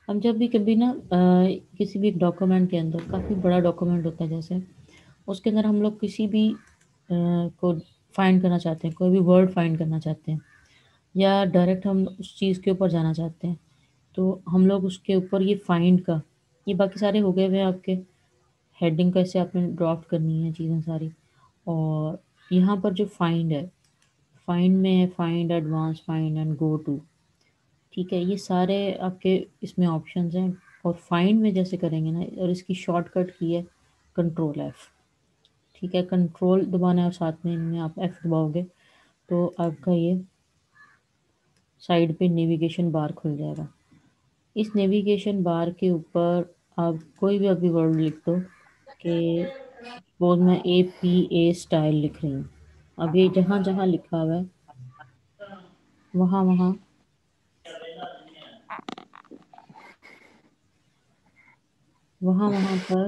हम जब भी कभी ना किसी भी डॉक्यूमेंट के अंदर, काफ़ी बड़ा डॉक्यूमेंट होता है जैसे, उसके अंदर हम लोग किसी भी को फाइंड करना चाहते हैं, कोई भी वर्ड फाइंड करना चाहते हैं, या डायरेक्ट हम उस चीज़ के ऊपर जाना चाहते हैं, तो हम लोग उसके ऊपर ये फाइंड का, ये बाकी सारे हो गए हुए हैं आपके। हेडिंग कैसे आपने ड्राफ्ट करनी है चीज़ें सारी। और यहाँ पर जो फाइंड है, फाइंड में है find, advance, find and go to. ठीक है, ये सारे आपके इसमें ऑप्शंस हैं। और फाइंड में जैसे करेंगे ना, और इसकी शॉर्टकट की है कंट्रोल एफ। ठीक है, कंट्रोल दबाना है और साथ में इनमें आप एफ दबाओगे तो आपका ये साइड पे नेविगेशन बार खुल जाएगा। इस नेविगेशन बार के ऊपर आप कोई भी अभी वर्ड लिख दो, कि सपोज मैं APA स्टाइल लिख रही हूँ। अब ये जहाँ जहाँ लिखा हुआ है वहाँ वहाँ वहाँ वहाँ पर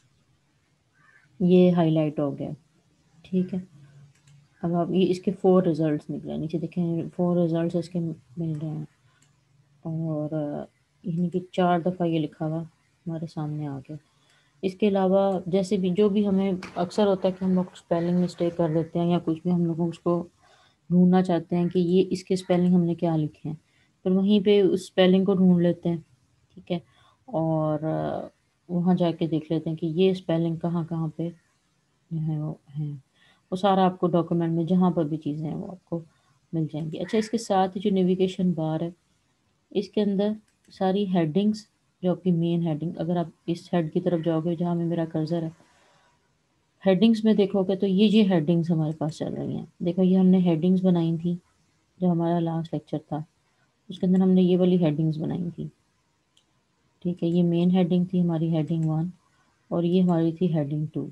ये हाईलाइट हो गया। ठीक है, अब आप ये इसके 4 रिजल्ट्स निकले हैं। नीचे देखें, 4 रिजल्ट्स इसके मिल रहे हैं। और यानी कि 4 दफ़ा ये लिखा हुआ हमारे सामने आ गया। इसके अलावा जैसे भी जो भी हमें अक्सर होता है कि हम लोग स्पेलिंग मिस्टेक कर देते हैं, या कुछ भी हम लोग उसको ढूंढना चाहते हैं कि ये इसके स्पेलिंग हमने क्या लिखे हैं, फिर वहीं पे उस स्पेलिंग को ढूंढ लेते हैं। ठीक है, और वहाँ जाके देख लेते हैं कि ये स्पेलिंग कहाँ कहाँ पे है, वो सारा आपको डॉक्यूमेंट में जहाँ पर भी चीज़ें हैं वो आपको मिल जाएंगी। अच्छा, इसके साथ ही जो नेविगेशन बार है, इसके अंदर सारी हेडिंग्स, जो आपकी मेन हेडिंग, अगर आप इस हेड की तरफ जाओगे जहाँ में मेरा कर्सर है, हेडिंग्स में देखोगे तो ये हेडिंग्स हमारे पास चल रही हैं। देखो, ये हमने हेडिंग्स बनाई थी, जो हमारा लास्ट लेक्चर था उसके अंदर हमने ये वाली हेडिंग्स बनाई थी। ठीक है, ये मेन हेडिंग थी हमारी, हेडिंग 1, और ये हमारी थी हेडिंग 2।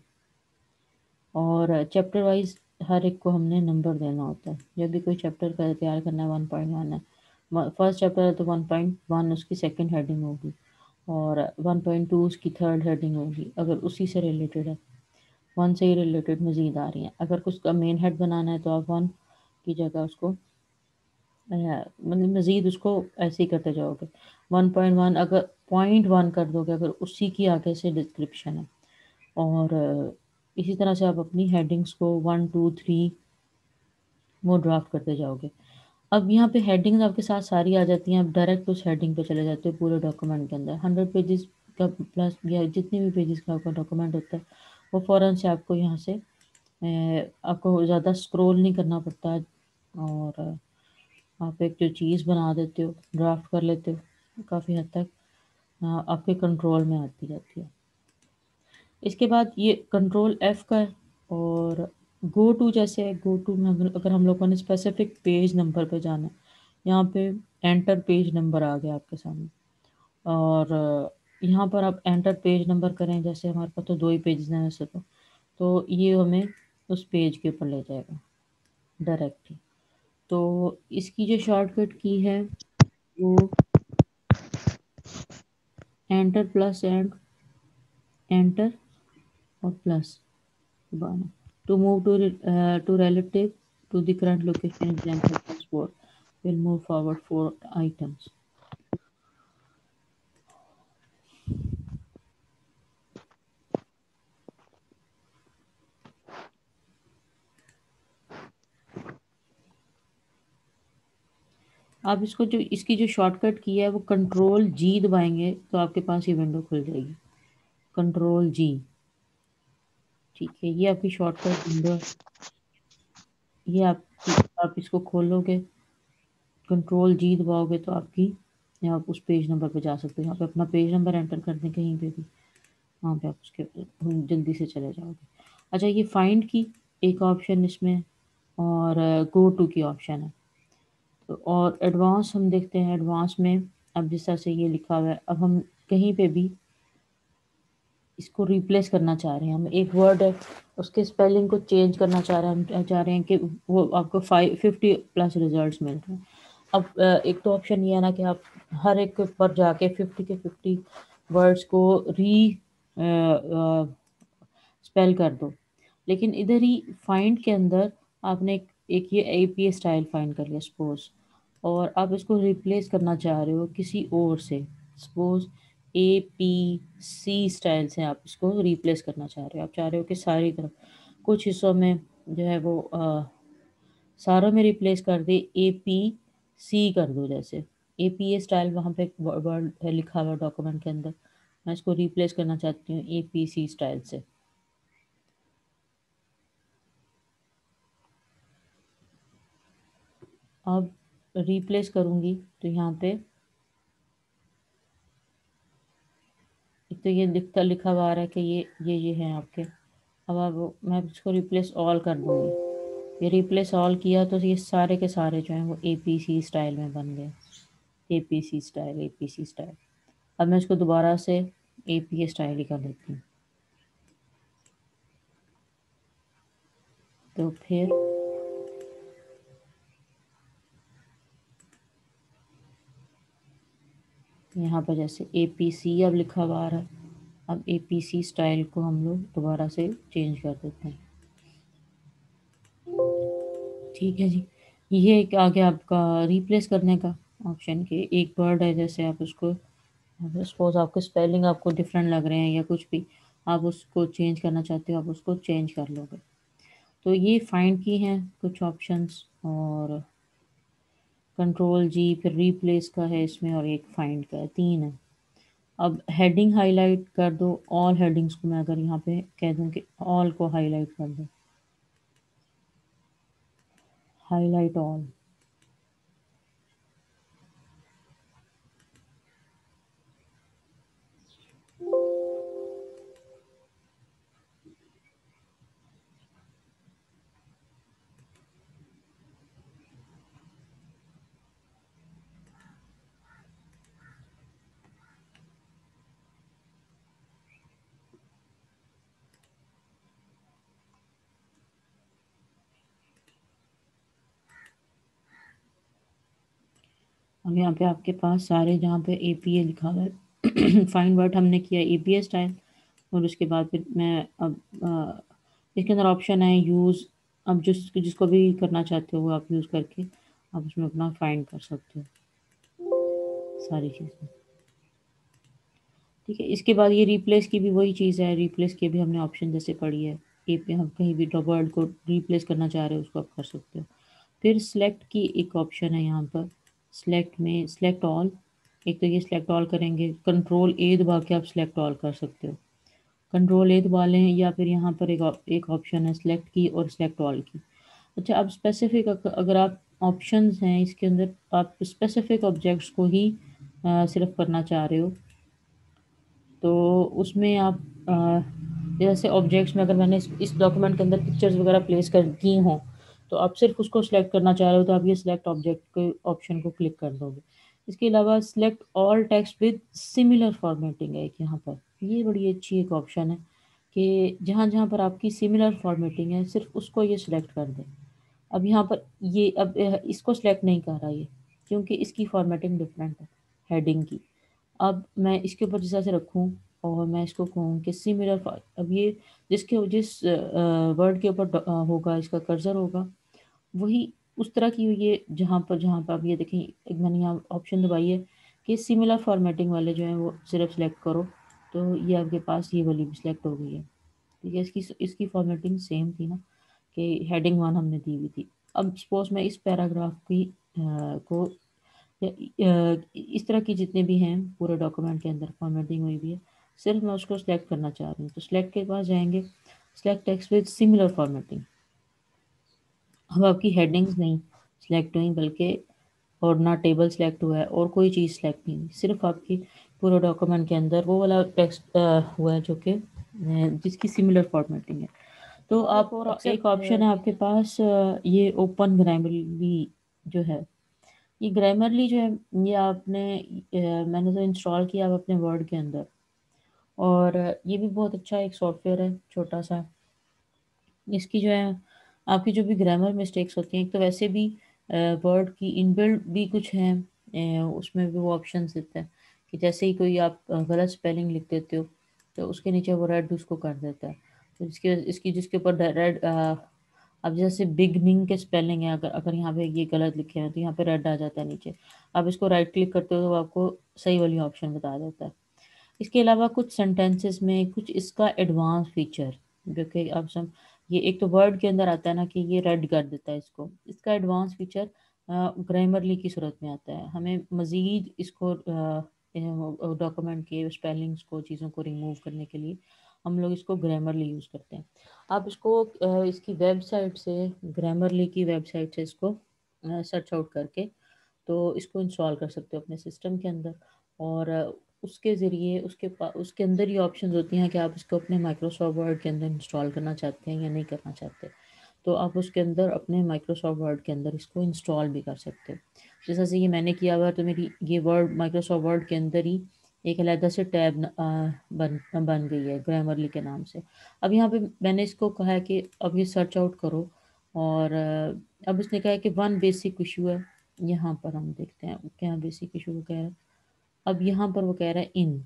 और चैप्टर वाइज हर एक को हमने नंबर देना होता है। जब भी कोई चैप्टर का तैयार करना है, 1.1 है, फर्स्ट चैप्टर है तो 1.1 उसकी सेकंड हेडिंग होगी, और 1.2 उसकी थर्ड हेडिंग होगी अगर उसी से रिलेटेड है। 1 से ही रिलेटेड मज़ीद आ रही हैं। अगर कुछ का मेन हेड बनाना है तो आप 1 की जगह उसको मतलब मज़ीद उसको ऐसे ही करते जाओगे। 1.1 अगर 0.1 कर दोगे, अगर उसी की आगे से डिस्क्रिप्शन है। और इसी तरह से आप अपनी हेडिंग्स को 1, 2, 3 वो ड्राफ्ट करते जाओगे। अब यहाँ पे हेडिंग्स आपके साथ सारी आ जाती हैं, आप डायरेक्ट उस हेडिंग पे चले जाते हो पूरे डॉक्यूमेंट के अंदर। 100 पेजेस का प्लस या जितने भी पेजेस का आपका डॉक्यूमेंट होता है, वो फ़ौरन से आपको यहाँ से आपको ज़्यादा स्क्रॉल नहीं करना पड़ता है, और आप एक जो चीज़ बना देते हो, ड्राफ्ट कर लेते हो, काफ़ी हद तक आपके कंट्रोल में आती जाती है। इसके बाद ये कंट्रोल एफ का है। और गो टू जैसे है, गो टू में अगर हम लोगों ने स्पेसिफिक पेज नंबर पे जाना है, यहाँ पे एंटर पेज नंबर आ गया आपके सामने। और यहाँ पर आप एंटर पेज नंबर करें, जैसे हमारे पास तो 2 ही पेज हैं वैसे तो ये हमें उस पेज के ऊपर ले जाएगा डायरेक्टली। तो इसकी जो शॉर्टकट की है वो एंटर प्लस एंड एंटर और प्लस दबाना। To move to relative to the current location, example passport will move forward 4 items. आप इसको जो इसकी जो शॉर्टकट की है वो कंट्रोल जी दबाएंगे तो आपके पास ये विंडो खुल जाएगी। Control G. ठीक है, ये आपकी शॉर्टकट विंडो। ये आप इसको खोलोगे, कंट्रोल जी दबाओगे तो आपकी आप उस पेज नंबर पे जा सकते हो। यहाँ पे अपना पेज नंबर एंटर कर दें कहीं पे भी, वहाँ पे आप उसके जल्दी से चले जाओगे। अच्छा, ये फाइंड की एक ऑप्शन इसमें, और गो टू की ऑप्शन है। तो और एडवांस हम देखते हैं, एडवांस में अब जिस तरह से ये लिखा हुआ है, अब हम कहीं पे भी इसको रिप्लेस करना चाह रहे हैं, हम एक वर्ड है उसके स्पेलिंग को चेंज करना चाह रहे हैं, हम चाह रहे हैं कि वो आपको 50 प्लस रिजल्ट्स मिल रहे हैं। अब एक तो ऑप्शन ये है ना कि आप हर एक पर जाके 50 के 50 वर्ड्स को री स्पेल कर दो। लेकिन इधर ही फाइंड के अंदर आपने एक ये APA स्टाइल फाइंड कर लिया सपोज, और आप इसको रिप्लेस करना चाह रहे हो किसी और से। सपोज APC स्टाइल से आप इसको रिप्लेस करना चाह रहे हो, आप चाह रहे हो कि सारी तरफ कुछ हिस्सों में जो है वो सारों में रिप्लेस कर दे, APC कर दो। जैसे APA स्टाइल वहाँ पे वर्ड है लिखा हुआ डॉक्यूमेंट के अंदर, मैं इसको रिप्लेस करना चाहती हूँ APC स्टाइल से। अब रिप्लेस करूँगी तो यहाँ पे एक तो ये लिखा हुआ आ रहा है कि ये है आपके। अब मैं इसको रिप्लेस ऑल कर दूँगी। ये रिप्लेस ऑल किया तो ये सारे के सारे जो हैं वो APC स्टाइल में बन गए। APC style. अब मैं इसको दोबारा से APA स्टाइल ही कर देती हूँ। तो फिर यहाँ पर जैसे APC अब लिखा हुआ आ रहा है, अब APC स्टाइल को हम लोग दोबारा से चेंज कर देते हैं। ठीक है जी, ये एक आ गया आपका रिप्लेस करने का ऑप्शन के। एक वर्ड है जैसे आप उसको सपोज आपके स्पेलिंग आपको डिफरेंट लग रहे हैं या कुछ भी, आप उसको चेंज करना चाहते हो, आप उसको चेंज कर लोगे। तो ये फाइंड की हैं कुछ ऑप्शंस, और कंट्रोल G, फिर रिप्लेस का है इसमें, और एक फाइंड का है, 3 है। अब हेडिंग हाईलाइट कर दो, ऑल हेडिंग्स को मैं अगर यहाँ पे कह दूँ कि ऑल को हाईलाइट कर दो, हाईलाइट ऑल। अब यहाँ पे आपके पास सारे जहाँ पे APA लिखा हुआ है फाइंड वर्ड हमने किया APA स्टाइल, और उसके बाद फिर मैं अब इसके अंदर ऑप्शन है यूज़। अब जिसको भी करना चाहते हो वो आप यूज़ करके आप उसमें अपना फाइंड कर सकते हो सारी चीज़ें। ठीक है, इसके बाद ये रिप्लेस की भी वही चीज़ है, रिप्लेस की भी हमने ऑप्शन जैसे पढ़ी है। हम कहीं भी वर्ड को रिप्लेस करना चाह रहे हो उसको आप कर सकते हो। फिर सिलेक्ट की एक ऑप्शन है यहाँ पर, सिलेक्ट में सिलेक्ट ऑल। एक तो ये सिलेक्ट ऑल करेंगे, कंट्रोल A दबा के आप सिलेक्ट ऑल कर सकते हो, कंट्रोल A दबा लें, या फिर यहाँ पर एक ऑप्शन है सिलेक्ट की और सिलेक्ट ऑल की। अच्छा, अब स्पेसिफिक अगर आप ऑप्शंस हैं इसके अंदर, आप स्पेसिफिक ऑब्जेक्ट्स को ही सिर्फ करना चाह रहे हो, तो उसमें आप जैसे ऑब्जेक्ट्स में अगर मैंने इस डॉक्यूमेंट के अंदर पिक्चर्स वगैरह प्लेस कर की हों, तो आप सिर्फ उसको सिलेक्ट करना चाह रहे हो तो आप ये सिलेक्ट ऑब्जेक्ट के ऑप्शन को क्लिक कर दोगे। इसके अलावा select all text with similar formatting है एक यहाँ पर, ये बड़ी अच्छी एक ऑप्शन है कि जहाँ जहाँ पर आपकी सिमिलर फॉर्मेटिंग है सिर्फ उसको ये सिलेक्ट कर दें। अब यहाँ पर ये अब इसको सिलेक्ट नहीं कर रहा ये, क्योंकि इसकी फॉर्मेटिंग डिफरेंट है हेडिंग की। अब मैं इसके ऊपर जिस तरह से रखूँ और मैं इसको कहूँ कि सिमिलर, अब ये जिस वर्ड के ऊपर होगा इसका कर्सर होगा, वही उस तरह की ये जहाँ पर आप ये देखें, एक मैंने यहाँ ऑप्शन दबाई है कि सिमिलर फॉर्मेटिंग वाले जो हैं वो सिर्फ सेलेक्ट करो, तो ये आपके पास ये वाली भी सिलेक्ट हो गई है। ठीक है, इसकी फॉर्मेटिंग सेम थी ना, कि हेडिंग 1 हमने दी हुई थी। अब सपोज मैं इस पैराग्राफ की को इस तरह की जितने भी हैं पूरे डॉक्यूमेंट के अंदर फॉर्मेटिंग हुई भी है, सिर्फ मैं उसको सिलेक्ट करना चाह रही हूँ, तो सिलेक्ट के पास जाएंगे, select text with similar formatting. अब आपकी हेडिंग्स नहीं सिलेक्ट हुई, बल्कि और ना टेबल सेलेक्ट हुआ है और कोई चीज़ सेलेक्ट नहीं हुई, सिर्फ आपकी पूरे डॉक्यूमेंट के अंदर वो वाला टेक्स्ट हुआ है जो कि जिसकी सिमिलर फॉर्मेटिंग है। तो आप और एक ऑप्शन है आपके पास, ये ओपन ग्रामरली जो है, ये ग्रामरली जो है ये आपने मैंने तो इंस्टॉल किया आप अपने वर्ड के अंदर, और ये भी बहुत अच्छा एक सॉफ्टवेयर है छोटा सा। इसकी जो है आपकी जो भी ग्रामर मिस्टेक्स होती हैं, एक तो वैसे भी वर्ड की इनबिल्ट भी कुछ हैं, उसमें भी वो ऑप्शन देता है कि जैसे ही कोई आप गलत स्पेलिंग लिख देते हो तो उसके नीचे वो रेड उसको कर देता है। तो इसके इसकी जिसके ऊपर रेड अब जैसे बिगनिंग के स्पेलिंग है, अगर अगर यहाँ पे ये गलत लिखे हैं तो यहाँ पे रेड आ जाता है नीचे। आप इसको राइट क्लिक करते हो तो वो आपको सही वाली ऑप्शन बता देता है। इसके अलावा कुछ सेंटेंसेस में कुछ इसका एडवांस फीचर, जो कि आप सब, ये एक तो वर्ड के अंदर आता है ना कि ये रेड कर देता है इसको, इसका एडवांस फीचर ग्रामरली की सूरत में आता है। हमें मज़ीद इसको डॉक्यूमेंट के स्पेलिंग्स को, चीज़ों को रिमूव करने के लिए हम लोग इसको ग्रामरली यूज़ करते हैं। आप इसको इसकी वेबसाइट से, ग्रामरली की वेबसाइट से इसको सर्च आउट करके तो इसको इंस्टॉल कर सकते हो अपने सिस्टम के अंदर। और उसके ज़रिए उसके अंदर ही ऑप्शन होती हैं कि आप इसको अपने माइक्रोसॉफ्ट वर्ड के अंदर इंस्टॉल करना चाहते हैं या नहीं करना चाहते। तो आप उसके अंदर अपने माइक्रोसॉफ्ट वर्ड के अंदर इसको इंस्टॉल भी कर सकते हो। जैसा से ये मैंने किया हुआ है, तो मेरी ये वर्ड माइक्रोसॉफ्ट वर्ड के अंदर ही एक अलग से टैब बन गई है ग्रामरली के नाम से। अब यहाँ पे मैंने इसको कहा है कि अब ये सर्च आउट करो, और अब इसने कहा है कि वन बेसिक इशू है। यहाँ पर हम देखते हैं क्या बेसिक इशू वो कह रहा है। अब यहाँ पर वो कह रहा है इन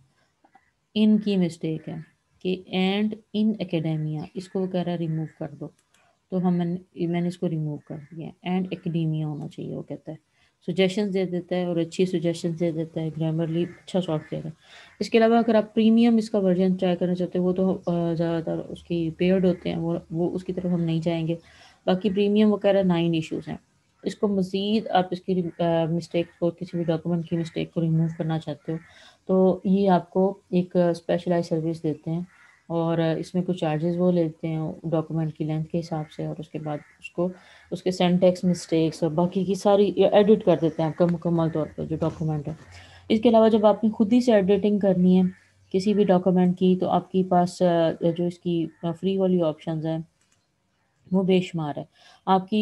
इन की मिस्टेक है कि एंड इन एकेडेमिया, इसको वो कह रहा है रिमूव कर दो। तो मैंने इसको रिमूव कर दिया, एंड एकेडेमिया होना चाहिए वो कहता है। सजेशंस दे देता है और अच्छी सजेशंस दे देता है, ग्रामरली अच्छा सॉफ्टवेयर है। इसके अलावा अगर आप प्रीमियम इसका वर्जन ट्राई करना चाहते हो, वो तो ज़्यादातर उसकी पेड होते हैं, वो उसकी तरफ हम नहीं जाएंगे। बाकी प्रीमियम वगैरह 9 इश्यूज़ हैं। इसको मज़ीद आप इसकी मिस्टेक को, किसी भी डॉक्यूमेंट की मिस्टेक को रिमूव करना चाहते हो तो ये आपको एक स्पेशलाइज सर्विस देते हैं, और इसमें कुछ चार्जेस वो लेते हैं डॉक्यूमेंट की लेंथ के हिसाब से, और उसके बाद उसको उसके सिंटैक्स मिस्टेक्स और बाकी की सारी एडिट कर देते हैं आपका मुकम्मल तौर पर जो डॉक्यूमेंट है। इसके अलावा जब आपने खुद ही से एडिटिंग करनी है किसी भी डॉक्यूमेंट की, तो आपके पास जो इसकी फ्री वाली ऑप्शंस हैं वो बेशुमार है। आपकी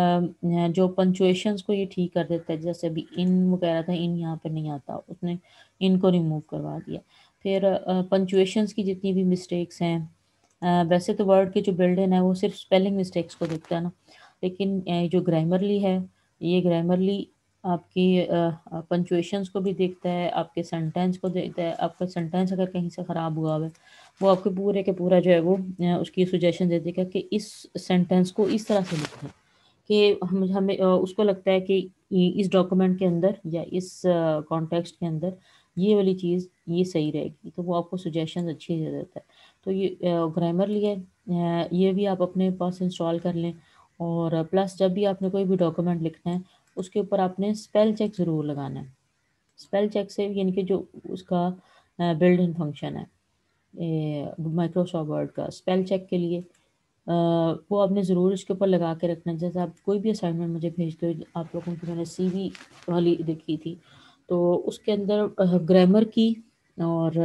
जो पंक्चुएशंस को ये ठीक कर देता है, जैसे अभी इन वो कह रहा था इन यहाँ पर नहीं आता, उसने इन को रिमूव करवा दिया। फिर पंक्चुएशंस की जितनी भी मिस्टेक्स हैं, वैसे तो वर्ड के जो बिल्ड इन है वो सिर्फ स्पेलिंग मिस्टेक्स को देखता है ना, लेकिन जो ग्रामरली है, ये ग्रामरली आपकी पंक्चुएशंस को भी देखता है, आपके सेंटेंस को देखता है। आपका सेंटेंस अगर कहीं से ख़राब हुआ हुआ है, वो आपके पूरे के पूरा जो है वो उसकी सजेशन दे देगा कि इस सेंटेंस को इस तरह से लिखना है कि हमें उसको लगता है कि इस डॉक्यूमेंट के अंदर या इस कॉन्टेक्स्ट के अंदर ये वाली चीज़ ये सही रहेगी, तो वो आपको सजेशन अच्छी दे देता है। तो ये ग्रामरली है, ये भी आप अपने पास इंस्टॉल कर लें। और प्लस जब भी आपने कोई भी डॉक्यूमेंट लिखना है, उसके ऊपर आपने स्पेल चेक ज़रूर लगाना है। स्पेल चेक से यानी कि जो उसका बिल्ड इन फंक्शन है माइक्रोसॉफ्ट वर्ड का स्पेल चेक के लिए, वो आपने ज़रूर इसके ऊपर लगा के रखना है। जैसे आप कोई भी असाइनमेंट मुझे भेजते हो, आप लोगों की मैंने सीवी वाली देखी थी, तो उसके अंदर ग्रामर की और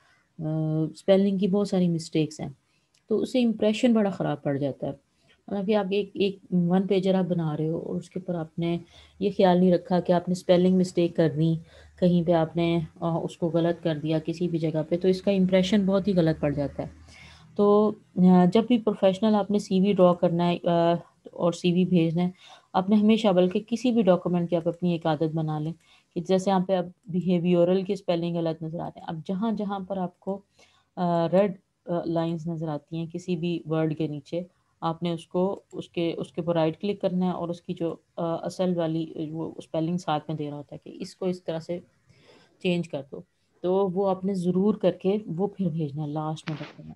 स्पेलिंग की बहुत सारी मिस्टेक्स हैं, तो उससे इम्प्रेशन बड़ा ख़राब पड़ जाता है। हालांकि आप एक एक वन पेजर आप बना रहे हो और उसके ऊपर आपने ये ख्याल नहीं रखा कि आपने स्पेलिंग मिस्टेक कर दी, कहीं पे आपने उसको गलत कर दिया किसी भी जगह पे, तो इसका इम्प्रेशन बहुत ही गलत पड़ जाता है। तो जब भी प्रोफेशनल आपने सीवी ड्रॉ करना है और सीवी भेजना है, आपने हमेशा, बल्कि किसी भी डॉक्यूमेंट की आप अपनी एक आदत बना लें कि जैसे यहाँ पे अब बिहेवियरल की स्पेलिंग गलत नज़र आ रहे हैं, अब जहाँ जहाँ पर आपको रेड लाइंस नज़र आती हैं किसी भी वर्ड के नीचे, आपने उसको उसके उसके ऊपर राइट क्लिक करना है और उसकी जो असल वाली वो स्पेलिंग साथ में दे रहा होता है कि इसको इस तरह से चेंज कर दो, तो वो आपने ज़रूर करके वो फिर भेजना है लास्ट में डॉक्यूमेंट।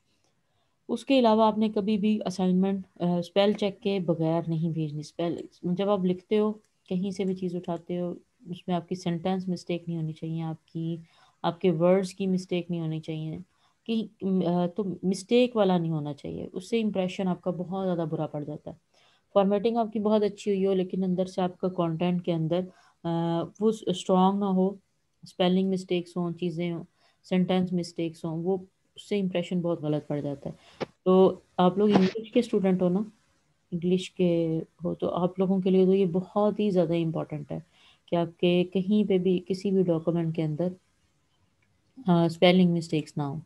उसके अलावा आपने कभी भी असाइनमेंट स्पेल चेक के बगैर नहीं भेजनी। स्पेल जब आप लिखते हो, कहीं से भी चीज़ उठाते हो, उसमें आपकी सेंटेंस मिस्टेक नहीं होनी चाहिए, आपकी आपके वर्ड्स की मिस्टेक नहीं होनी चाहिए कि तो मिस्टेक वाला नहीं होना चाहिए, उससे इम्प्रेशन आपका बहुत ज़्यादा बुरा पड़ जाता है। फॉर्मेटिंग आपकी बहुत अच्छी हुई हो लेकिन अंदर से आपका कंटेंट के अंदर वो स्ट्रांग ना हो, स्पेलिंग मिस्टेक्स हों, चीज़ें हों, सेंटेंस मिस्टेक्स हों, वो उससे इम्प्रेशन बहुत गलत पड़ जाता है। तो आप लोग इंग्लिश के स्टूडेंट हो ना, इंग्लिश के हो, तो आप लोगों के लिए तो ये बहुत ही ज़्यादा इम्पोर्टेंट है कि आपके कहीं पे भी किसी भी डॉक्यूमेंट के अंदर स्पेलिंग मिस्टेक्स ना हो।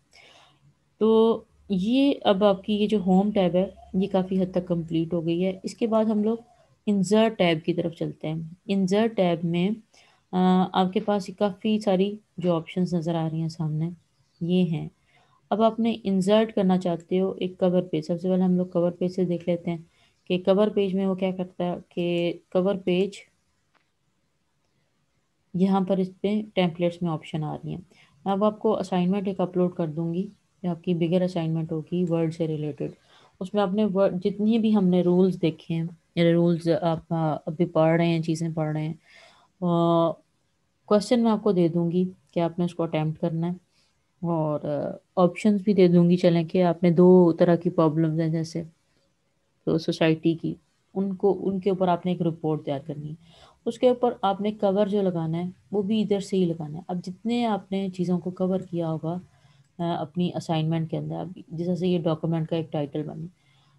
तो ये अब आपकी ये जो होम टैब है ये काफ़ी हद तक कंप्लीट हो गई है। इसके बाद हम लोग इंसर्ट टैब की तरफ चलते हैं। इंसर्ट टैब में आपके पास काफ़ी सारी जो ऑप्शंस नज़र आ रही हैं सामने, ये हैं। अब आपने इंसर्ट करना चाहते हो एक कवर पेज, सबसे पहले हम लोग कवर पेज से देख लेते हैं कि कवर पेज में वो क्या करता है कि कवर पेज यहाँ पर इस पे टेम्पलेट्स में ऑप्शन आ रही हैं। अब आपको असाइनमेंट एक अपलोड कर दूंगी, ये आपकी बिगर असाइनमेंट होगी वर्ड से रिलेटेड। उसमें आपने वर्ड जितनी भी हमने रूल्स देखे हैं, रूल्स आप अभी पढ़ रहे हैं, चीज़ें पढ़ रहे हैं, क्वेश्चन मैं आपको दे दूंगी कि आपने उसको अटेम्प्ट करना है, और ऑप्शंस भी दे दूंगी। चलें कि आपने दो तरह की प्रॉब्लम्स हैं जैसे तो सोसाइटी की, उनको उनके ऊपर आपने एक रिपोर्ट तैयार करनी है। उसके ऊपर आपने कवर जो लगाना है वो भी इधर से ही लगाना है। अब जितने आपने चीज़ों को कवर किया होगा अपनी असाइनमेंट के अंदर, अब जैसे ये डॉक्यूमेंट का एक टाइटल बन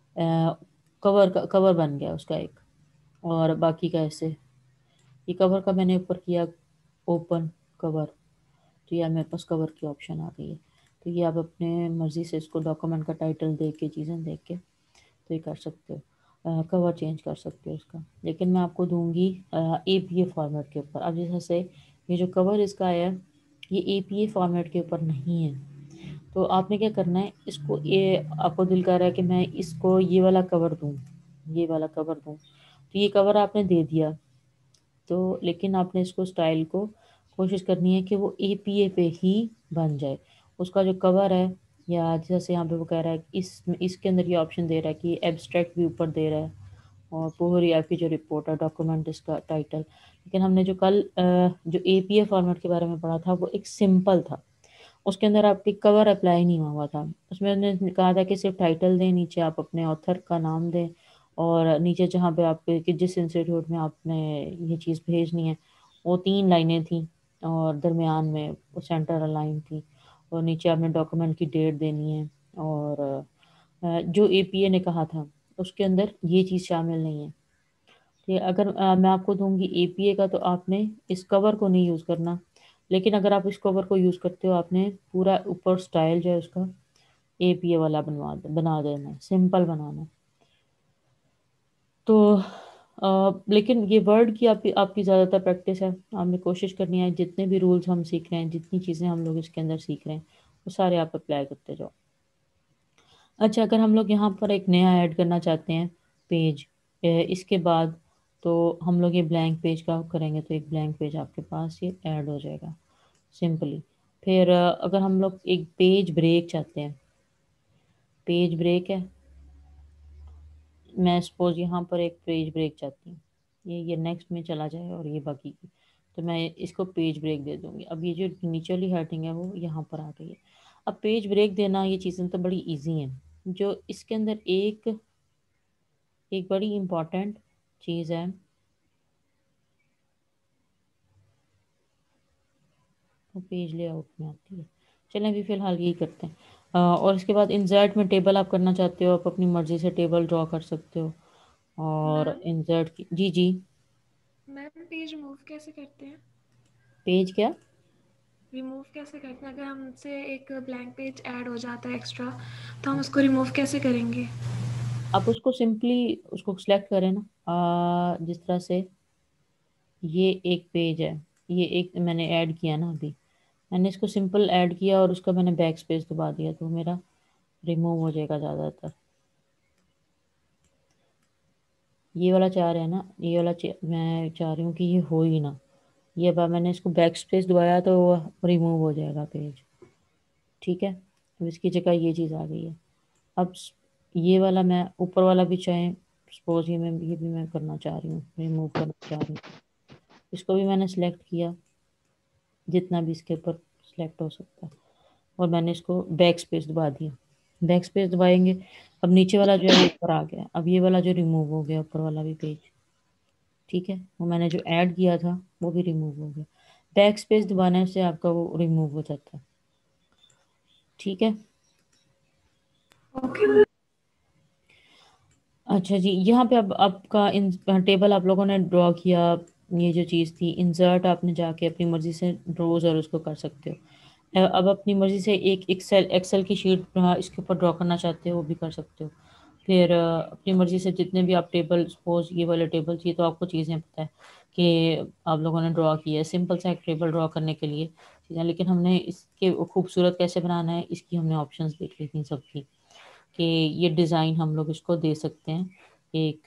कवर का कवर बन गया उसका एक, और बाकी का ऐसे ये कवर का मैंने ऊपर किया ओपन कवर, तो ये मेरे पास कवर की ऑप्शन आ गई है। तो ये आप अपने मर्ज़ी से इसको डॉक्यूमेंट का टाइटल देख के चीज़ें देख के तो ये कर सकते हो, कवर चेंज कर सकते हो उसका। लेकिन मैं आपको दूंगी APA फॉर्मेट के ऊपर। अब जैसे ये जो कवर इसका है ये APA फॉर्मेट के ऊपर नहीं है, तो आपने क्या करना है, इसको ये आपको दिल कर रहा है कि मैं इसको ये वाला कवर दूँ, ये वाला कवर दूँ, तो ये कवर आपने दे दिया। तो लेकिन आपने इसको स्टाइल को कोशिश करनी है कि वो APA पे ही बन जाए। उसका जो कवर है, या जैसे यहाँ पे वो कह रहा है इसके अंदर ये ऑप्शन दे रहा है कि एब्स्ट्रैक्ट भी ऊपर दे रहा है, और पूरी आपकी जो रिपोर्ट है डॉक्यूमेंट इसका टाइटल। लेकिन हमने जो कल जो APA फॉर्मेट के बारे में पढ़ा था वो एक सिंपल था, उसके अंदर आपकी कवर अप्लाई नहीं हुआ था। उसमें उन्होंने कहा था कि सिर्फ टाइटल दें, नीचे आप अपने ऑथर का नाम दें, और नीचे जहाँ पे आप कि जिस इंस्टीट्यूट में आपने ये चीज़ भेजनी है वो 3 लाइनें थी, और दरमियान में वो सेंटर अलाइन थी, और नीचे आपने डॉक्यूमेंट की डेट देनी है। और जो APA ने कहा था उसके अंदर ये चीज़ शामिल नहीं है। कि अगर मैं आपको दूंगी APA का, तो आपने इस कवर को नहीं यूज़ करना। लेकिन अगर आप इस कवर को यूज़ करते हो, आपने पूरा ऊपर स्टाइल जो है उसका APA वाला बना देना है, सिंपल बनाना है। तो लेकिन ये वर्ड की आपकी ज़्यादातर प्रैक्टिस है, आपने कोशिश करनी है जितने भी रूल्स हम सीख रहे हैं, जितनी चीज़ें हम लोग इसके अंदर सीख रहे हैं वो सारे आप अप्लाई करते जाओ। अच्छा, अगर हम लोग यहाँ पर एक नया ऐड करना चाहते हैं पेज इसके बाद, तो हम लोग ये ब्लैंक पेज का करेंगे, तो एक ब्लैंक पेज आपके पास ये ऐड हो जाएगा सिंपली। फिर अगर हम लोग एक पेज ब्रेक चाहते हैं, पेज ब्रेक है, मैं सपोज यहाँ पर एक पेज ब्रेक चाहती हूँ, ये नेक्स्ट में चला जाए और ये बाकी की, तो मैं इसको पेज ब्रेक दे दूँगी। अब ये जो नीचे वाली हेडिंग है वो यहाँ पर आ गई है। अब पेज ब्रेक देना ये चीज़ें तो बड़ी इजी हैं। जो इसके अंदर एक एक बड़ी इम्पॉर्टेंट चीज़ है, वो पेज लेआउट में आती है। चलें अभी फ़िलहाल यही करते हैं। और इसके बाद इंसर्ट में टेबल आप करना चाहते हो, आप अपनी मर्ज़ी से टेबल ड्रॉ कर सकते हो। और मैम इंसर्ट की जी जी। मैम पेज रिमूव कैसे करते हैं? पेज क्या? रिमूव कैसे करते हैं? अगर हमसे एक ब्लैंक पेज ऐड हो जाता है एक्स्ट्रा, तो हम उसको रिमूव कैसे करेंगे? आप उसको सिंपली उसको सिलेक्ट करें ना, जिस तरह से ये एक पेज है, ये एक मैंने ऐड किया ना अभी, मैंने इसको सिंपल ऐड किया और उसका मैंने बैक स्पेस दबा दिया, तो मेरा रिमूव हो जाएगा ज़्यादातर। ये वाला चाह रहे हैं ना, ये वाला मैं चाह रही हूँ कि ये हो ही ना, ये अब मैंने इसको बैक स्पेस दबाया तो रिमूव हो जाएगा पेज। ठीक है, तो इसकी जगह ये चीज़ आ गई है। अब ये वाला मैं ऊपर वाला भी चाहे सपोज ये भी मैं करना चाह रही हूँ, रिमूव करना चाह रही हूँ, इसको भी मैंने सेलेक्ट किया जितना भी इसके ऊपर सेलेक्ट हो सकता है, और मैंने इसको बैक स्पेस दबा दिया। बैक स्पेस दबाएंगे, अब नीचे वाला जो है वो ऊपर आ गया, अब ये वाला जो रिमूव हो गया ऊपर वाला भी पेज। ठीक है, वो मैंने जो ऐड किया था वो भी रिमूव हो गया। बैक स्पेस दबाने से आपका वो रिमूव हो जाता है। ठीक है। ओके। अच्छा जी, यहाँ पे अब आपका इन टेबल आप लोगों ने ड्रॉ किया, ये जो चीज़ थी इंसर्ट, आपने जाके अपनी मर्ज़ी से रोज़ और उसको कर सकते हो। अब अपनी मर्ज़ी से एक एक्सेल एक्सेल की शीट इसके ऊपर ड्रॉ करना चाहते हो वो भी कर सकते हो। फिर अपनी मर्ज़ी से जितने भी आप टेबल, सपोज ये वाले टेबल चाहिए तो आपको चीज़ें पता है कि आप लोगों ने ड्रॉ किया है सिंपल सा एक टेबल ड्रॉ करने के लिए चीज़ें, लेकिन हमने इसके खूबसूरत कैसे बनाना है इसकी हमने ऑप्शंस देख ली थी सबकी, कि ये डिज़ाइन हम लोग इसको दे सकते हैं एक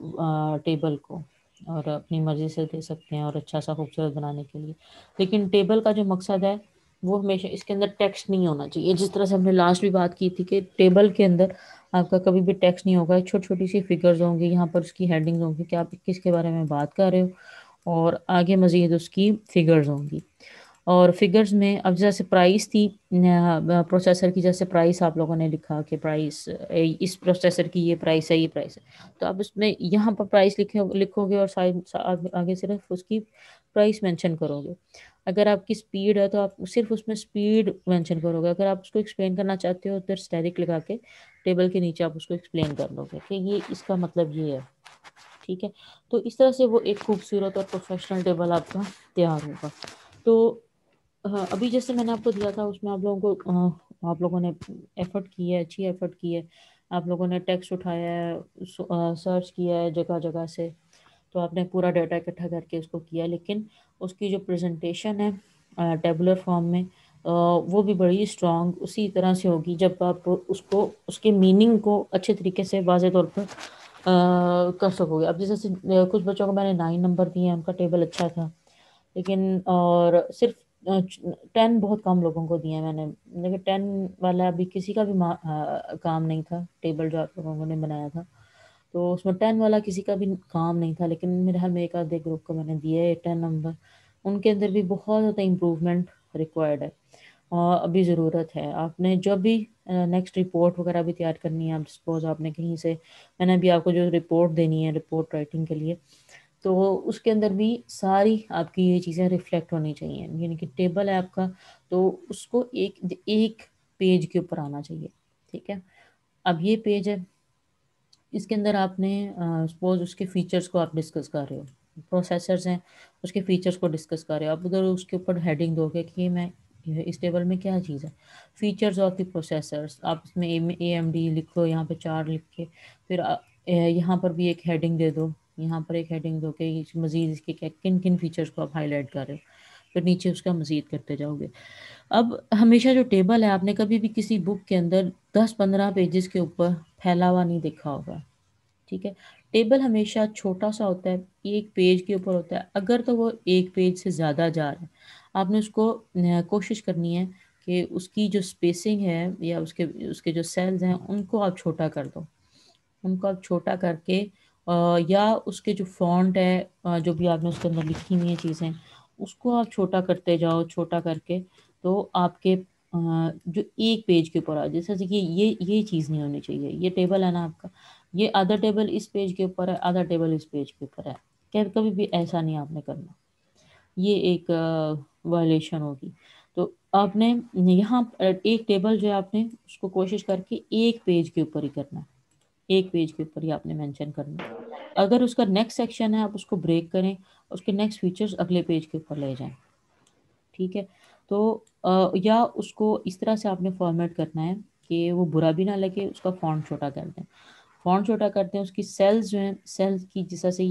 टेबल को, और अपनी मर्जी से दे सकते हैं और अच्छा सा खूबसूरत बनाने के लिए। लेकिन टेबल का जो मकसद है वो हमेशा इसके अंदर टेक्स्ट नहीं होना चाहिए। जिस तरह से हमने लास्ट भी बात की थी कि टेबल के अंदर आपका कभी भी टेक्स्ट नहीं होगा, छोटी छोटी सी फिगर्स होंगी, यहाँ पर उसकी हेडिंग्स होंगी कि आप किसके बारे में बात कर रहे हो, और आगे मजीद उसकी फिगर्स होंगी। और फिगर्स में अब जैसे प्राइस थी प्रोसेसर की, जैसे प्राइस आप लोगों ने लिखा कि प्राइस इस प्रोसेसर की ये प्राइस है, ये प्राइस है, तो आप उसमें यहाँ पर प्राइस लिखोगे और साइड आगे सिर्फ उसकी प्राइस मेंशन करोगे। अगर आपकी स्पीड है तो आप सिर्फ उसमें स्पीड मेंशन करोगे। अगर आप उसको एक्सप्लेन करना चाहते हो तो स्टैटिक लगा के टेबल के नीचे आप उसको एक्सप्लेन कर लोगे कि ये इसका मतलब ये है। ठीक है, तो इस तरह से वो एक खूबसूरत और प्रोफेशनल टेबल आपका तैयार होगा। तो हाँ, अभी जैसे मैंने आपको दिया था उसमें आप लोगों ने एफर्ट की है, अच्छी एफर्ट की है। आप लोगों ने टेक्स्ट उठाया है, सर्च किया है जगह जगह से, तो आपने पूरा डाटा इकट्ठा करके उसको किया। लेकिन उसकी जो प्रेजेंटेशन है टेबुलर फॉर्म में, वो भी बड़ी स्ट्रांग उसी तरह से होगी जब आप उसको उसके मीनिंग को अच्छे तरीके से वाज़े तौर पर कर सकोगे। अब जैसे कुछ बच्चों को मैंने 9 नंबर दिए हैं, उनका टेबल अच्छा था, लेकिन और सिर्फ 10 बहुत कम लोगों को दिए हैं मैंने। लेकिन 10 वाला अभी किसी का भी काम नहीं था, टेबल जो आप लोगों ने बनाया था, तो उसमें 10 वाला किसी का भी काम नहीं था। लेकिन मेरे हाल में एक आधे ग्रुप को मैंने दिए है 10 नंबर। उनके अंदर भी बहुत ज़्यादा इम्प्रूवमेंट रिक्वायर्ड है और अभी ज़रूरत है। आपने जब भी नेक्स्ट रिपोर्ट वगैरह भी तैयार करनी है, आप सपोज आपने कहीं से, मैंने अभी आपको जो रिपोर्ट देनी है रिपोर्ट राइटिंग के लिए, तो उसके अंदर भी सारी आपकी ये चीज़ें रिफ्लेक्ट होनी चाहिए। यानी कि टेबल है आपका, तो उसको एक एक पेज के ऊपर आना चाहिए। ठीक है, अब ये पेज है, इसके अंदर आपने सपोज उसके फीचर्स को आप डिस्कस कर रहे हो, प्रोसेसर्स हैं, उसके फीचर्स को डिस्कस कर रहे हो, आप उधर उसके ऊपर हेडिंग दोगे कि मैं इस टेबल में क्या चीज़ है, फीचर्स ऑफ द प्रोसेसर्स। आप इसमें AMD लिखो, यहाँ पे 4 लिख के, फिर यहाँ पर भी एक हेडिंग दे दो, यहाँ पर एक हेडिंग दो कि मजीद इसके क्या किन किन फीचर्स को आप हाईलाइट कर रहे हो, फिर नीचे उसका मजीद करते जाओगे। अब हमेशा जो टेबल है, आपने कभी भी किसी बुक के अंदर 10-15 पेजेस के ऊपर फैला हुआ नहीं देखा होगा। ठीक है, टेबल हमेशा छोटा सा होता है, एक पेज के ऊपर होता है। अगर तो वो एक पेज से ज़्यादा जा रहा है, आपने उसको कोशिश करनी है कि उसकी जो स्पेसिंग है या उसके उसके जो सेल्स हैं उनको आप छोटा कर दो। उनको आप छोटा करके या उसके जो फॉन्ट है, जो भी आपने उसके अंदर लिखी हुई है चीज़ें, उसको आप छोटा करते जाओ, छोटा करके, तो आपके जो एक पेज के ऊपर आ, जैसे कि ये चीज़ नहीं होनी चाहिए। ये टेबल है ना आपका, ये आधा टेबल इस पेज के ऊपर है, आधा टेबल इस पेज के ऊपर है, कभी कभी भी ऐसा नहीं आपने करना, ये एक वायलेशन होगी। तो आपने यहाँ एक टेबल जो है आपने उसको कोशिश करके एक पेज के ऊपर ही करना है, एक पेज के ऊपर ही आपने मेंशन करना है। अगर उसका नेक्स्ट सेक्शन है, आप उसको ब्रेक करें, उसके नेक्स्ट फीचर्स अगले पेज के ऊपर ले जाएं। ठीक है, तो या उसको इस तरह से आपने फॉर्मेट करना है कि वो बुरा भी ना लगे, उसका फॉन्ट छोटा कर दें। फॉन्ट छोटा करते हैं, उसकी सेल्स जो हैं, सेल्स की जैसा से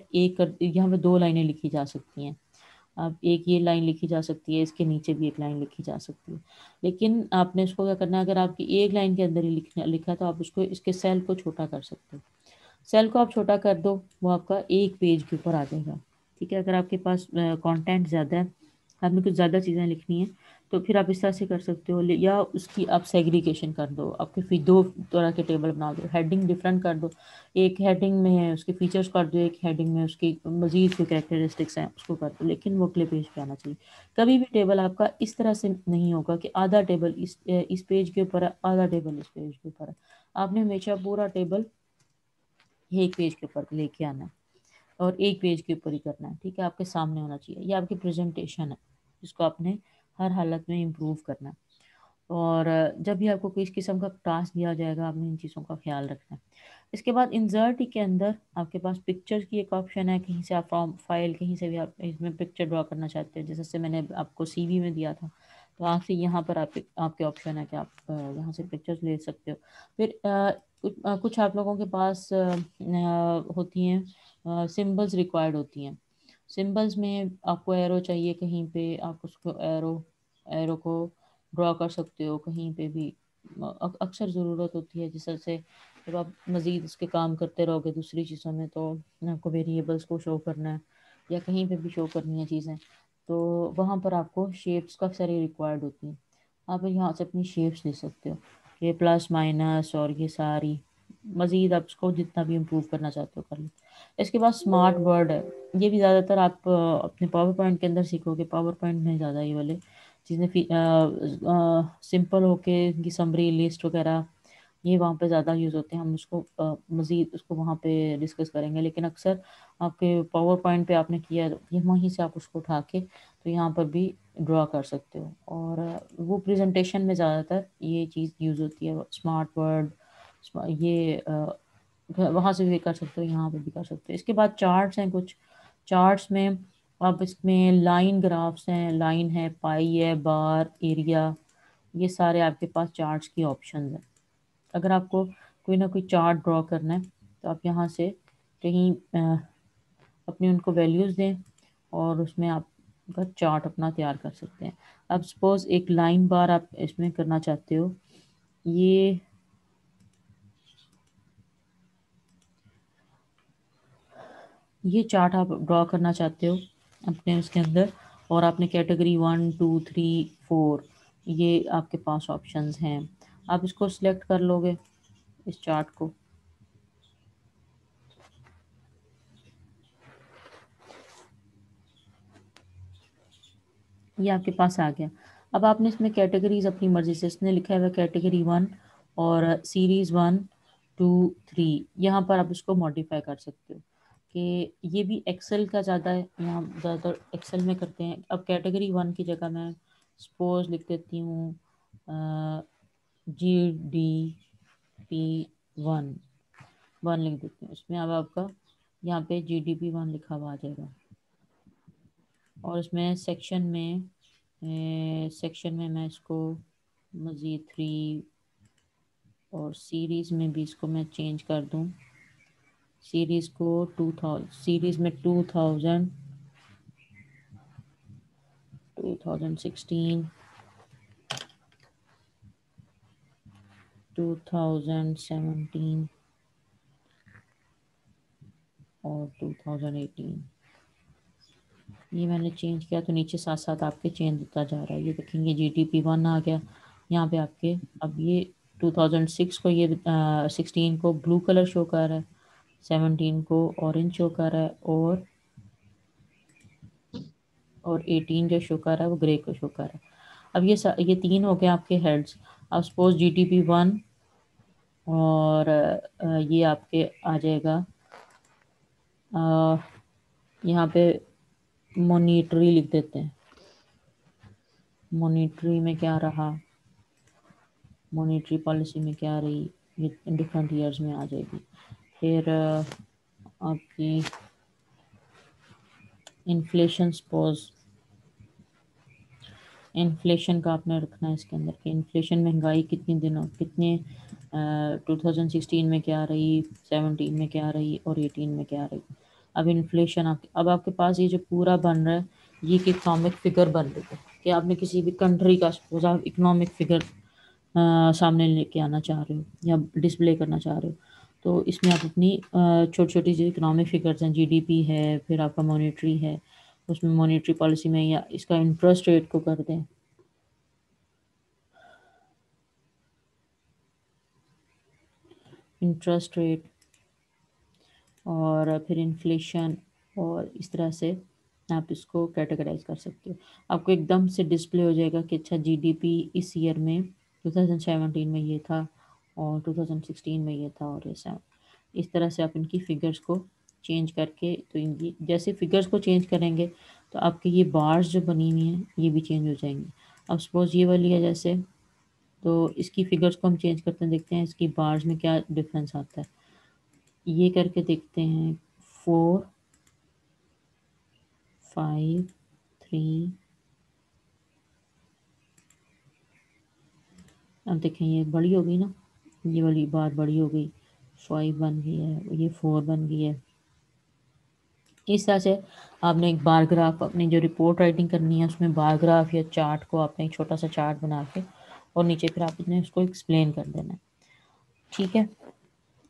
यहाँ पे 2 लाइनें लिखी जा सकती हैं। अब एक ये लाइन लिखी जा सकती है, इसके नीचे भी एक लाइन लिखी जा सकती है। लेकिन आपने उसको क्या करना है, अगर आपकी एक लाइन के अंदर ही लिखा तो आप उसको इसके सेल को छोटा कर सकते हो। सेल को आप छोटा कर दो, वो आपका एक पेज के ऊपर आ जाएगा। ठीक है, अगर आपके पास कंटेंट ज़्यादा है, आपने कुछ ज़्यादा चीज़ें लिखनी है, तो फिर आप इस तरह से कर सकते हो। या उसकी आप सेग्रीगेशन कर दो, आपके फिर 2 तरह के टेबल बना दो, हेडिंग डिफरेंट कर दो। एक हेडिंग में है उसके फीचर्स कर दो, एक हेडिंग में उसकी मजीद जो कैरेक्टरिस्टिक्स हैं उसको कर दो, लेकिन वो अगले पेज पे आना चाहिए। कभी भी टेबल आपका इस तरह से नहीं होगा कि आधा टेबल इस पेज के ऊपर है, आधा टेबल इस पेज के ऊपर है। आपने हमेशा पूरा टेबल एक पेज के ऊपर लेके आना है और एक पेज के ऊपर ही करना है। ठीक है, आपके सामने होना चाहिए, ये आपकी प्रेजेंटेशन है जिसको आपने हर हालत में इम्प्रूव करना है। और जब भी आपको किस किस्म का टास्क दिया जाएगा, आपने इन चीज़ों का ख्याल रखना है। इसके बाद इंसर्ट के अंदर आपके पास पिक्चर की एक ऑप्शन है, कहीं से आप फ्रॉम फाइल कहीं से भी आप इसमें पिक्चर ड्रॉ करना चाहते हैं, जैसे मैंने आपको CV में दिया था, तो आपसे यहाँ पर आपके ऑप्शन है कि आप यहाँ से पिक्चर्स ले सकते हो। फिर कुछ आप लोगों के पास होती हैं सिंबल्स रिक्वायर्ड होती हैं। सिंबल्स में आपको एरो चाहिए, कहीं पे आप उसको एरो एरो को ड्रॉ कर सकते हो कहीं पे भी। अक्सर ज़रूरत होती है, जैसे जब आप मज़ीद इसके काम करते रहोगे दूसरी चीज़ों में, तो आपको वेरिएबल्स को शो करना है या कहीं पे भी शो करनी है चीज़ें, तो वहाँ पर आपको शेप्स का सारी रिक्वायर्ड होती हैं। आप यहाँ से अपनी शेप्स ले सकते हो, ये प्लस माइनस और ये सारी मज़ीद आप इसको जितना भी इम्प्रूव करना चाहते हो कर लो। इसके बाद स्मार्ट वर्ड है, ये भी ज़्यादातर आप अपने पावर पॉइंट के अंदर सीखोगे। पावर पॉइंट में ज़्यादा ये वाले चीज़ें सिंपल होके इनकी समरी लिस्ट वगैरह ये वहाँ पे ज़्यादा यूज़ होते हैं। हम उसको मज़ीद उसको वहाँ पे डिस्कस करेंगे, लेकिन अक्सर आपके पावर पॉइंट पे आपने किया है, ये वहीं से आप उसको उठा के तो यहाँ पर भी ड्रा कर सकते हो। और वो प्रेजेंटेशन में ज़्यादातर ये चीज़ यूज़ होती है, स्मार्ट वर्ड। ये वहाँ से भी कर सकते हो, यहाँ पे भी कर सकते हो। इसके बाद चार्ट्स हैं, कुछ चार्ट्स में आप इसमें लाइन ग्राफ्स हैं, लाइन है, पाई है, बार, एरिया, ये सारे आपके पास चार्ट्स की ऑप्शंस हैं। अगर आपको कोई ना कोई चार्ट ड्रॉ करना है तो आप यहाँ से कहीं अपनी उनको वैल्यूज़ दें और उसमें आप का चार्ट अपना तैयार कर सकते हैं। अब सपोज़ एक लाइन बार आप इसमें करना चाहते हो, ये चार्ट आप ड्रॉ करना चाहते हो अपने उसके अंदर, और आपने कैटेगरी 1 2 3 4 ये आपके पास ऑप्शंस हैं। आप इसको सिलेक्ट कर लोगे इस चार्ट को, ये आपके पास आ गया। अब आपने इसमें कैटेगरीज अपनी मर्जी से, इसने लिखा है कैटेगरी 1 और सीरीज़ 1 2 3, यहाँ पर आप इसको मॉडिफाई कर सकते हो कि ये भी एक्सेल का ज़्यादा है, यहाँ ज़्यादातर एक्सेल में करते हैं। अब कैटेगरी 1 की जगह मैं सपोज लिख देती हूँ GDP 1 1 लिख देती हूँ। इसमें अब आपका यहाँ पे GDP 1 लिखा हुआ आ जाएगा। और इसमें सेक्शन में मैं इसको मज़ीद 3 और सीरीज़ में भी इसको मैं चेंज कर दूँ। सीरीज़ को 2000, सीरीज़ में 2000 2016 2017 और 2018 ये मैंने चेंज किया, तो नीचे साथ साथ आपके चेंज होता जा रहा है। ये देखेंगे GDP 1 आ गया यहाँ पे आपके। अब ये 2006 को, ये 16 को ब्लू कलर शो कर रहा है, 17 को ऑरेंज शो कर रहा है, और 18 जो शो कर रहा है वो ग्रे को शो कर रहा है। अब ये 3 हो गए आपके हेड्स। अब सपोज GDP 1 और ये आपके आ जाएगा यहाँ पे मॉनिटरी लिख देते हैं। मॉनिटरी में क्या रहा, मॉनिटरी पॉलिसी में क्या रही, ये डिफरेंट ईयर्स में आ जाएगी। फिर आपकी इन्फ्लेशन, सपोज इन्फ्लेशन का आपने रखना है इसके अंदर कि इन्फ्लेशन महंगाई कितने दिनों कितने 2016 में क्या रही, 17 में क्या रही और 18 में क्या रही। अब इन्फ्लेशन अब आपके पास ये जो पूरा बन रहा है ये एक इकोनॉमिक फिगर बन रही है कि आपने किसी भी कंट्री का सपोज आप इकोनॉमिक फिगर सामने लेके आना चाह रहे हो या डिस्प्ले करना चाह रहे हो, तो इसमें आप अपनी छोटी छोटी जो इकोनॉमिक फिगर्स हैं, GDP है, फिर आपका मॉनेटरी है, उसमें मॉनेटरी पॉलिसी में या इसका इंटरेस्ट रेट को कर दें, इंटरेस्ट रेट, और फिर इन्फ्लेशन, और इस तरह से आप इसको कैटेगराइज कर सकते हो। आपको एकदम से डिस्प्ले हो जाएगा कि अच्छा GDP इस ईयर में 2017 में ये था और 2016 में ये था, और ऐसा इस तरह से आप इनकी फिगर्स को चेंज करके, तो इनकी जैसे फिगर्स को चेंज करेंगे तो आपकी ये बार्स जो बनी हुई हैं ये भी चेंज हो जाएंगी। अब सपोज ये वाली है जैसे, तो इसकी फिगर्स को हम चेंज करते हैं, देखते हैं इसकी बार्स में क्या डिफरेंस आता है। ये करके देखते हैं, 4 5 3, अब देखें ये बड़ी हो गई ना, ये वाली बार बड़ी हो गई, 5 बन गई है, ये 4 बन गई है। इस तरह से आपने एक बार ग्राफ, अपनी जो रिपोर्ट राइटिंग करनी है उसमें बार ग्राफ या चार्ट को आपने एक छोटा सा चार्ट बना के और नीचे फिर आपने उसको एक्सप्लेन कर देना है। ठीक है,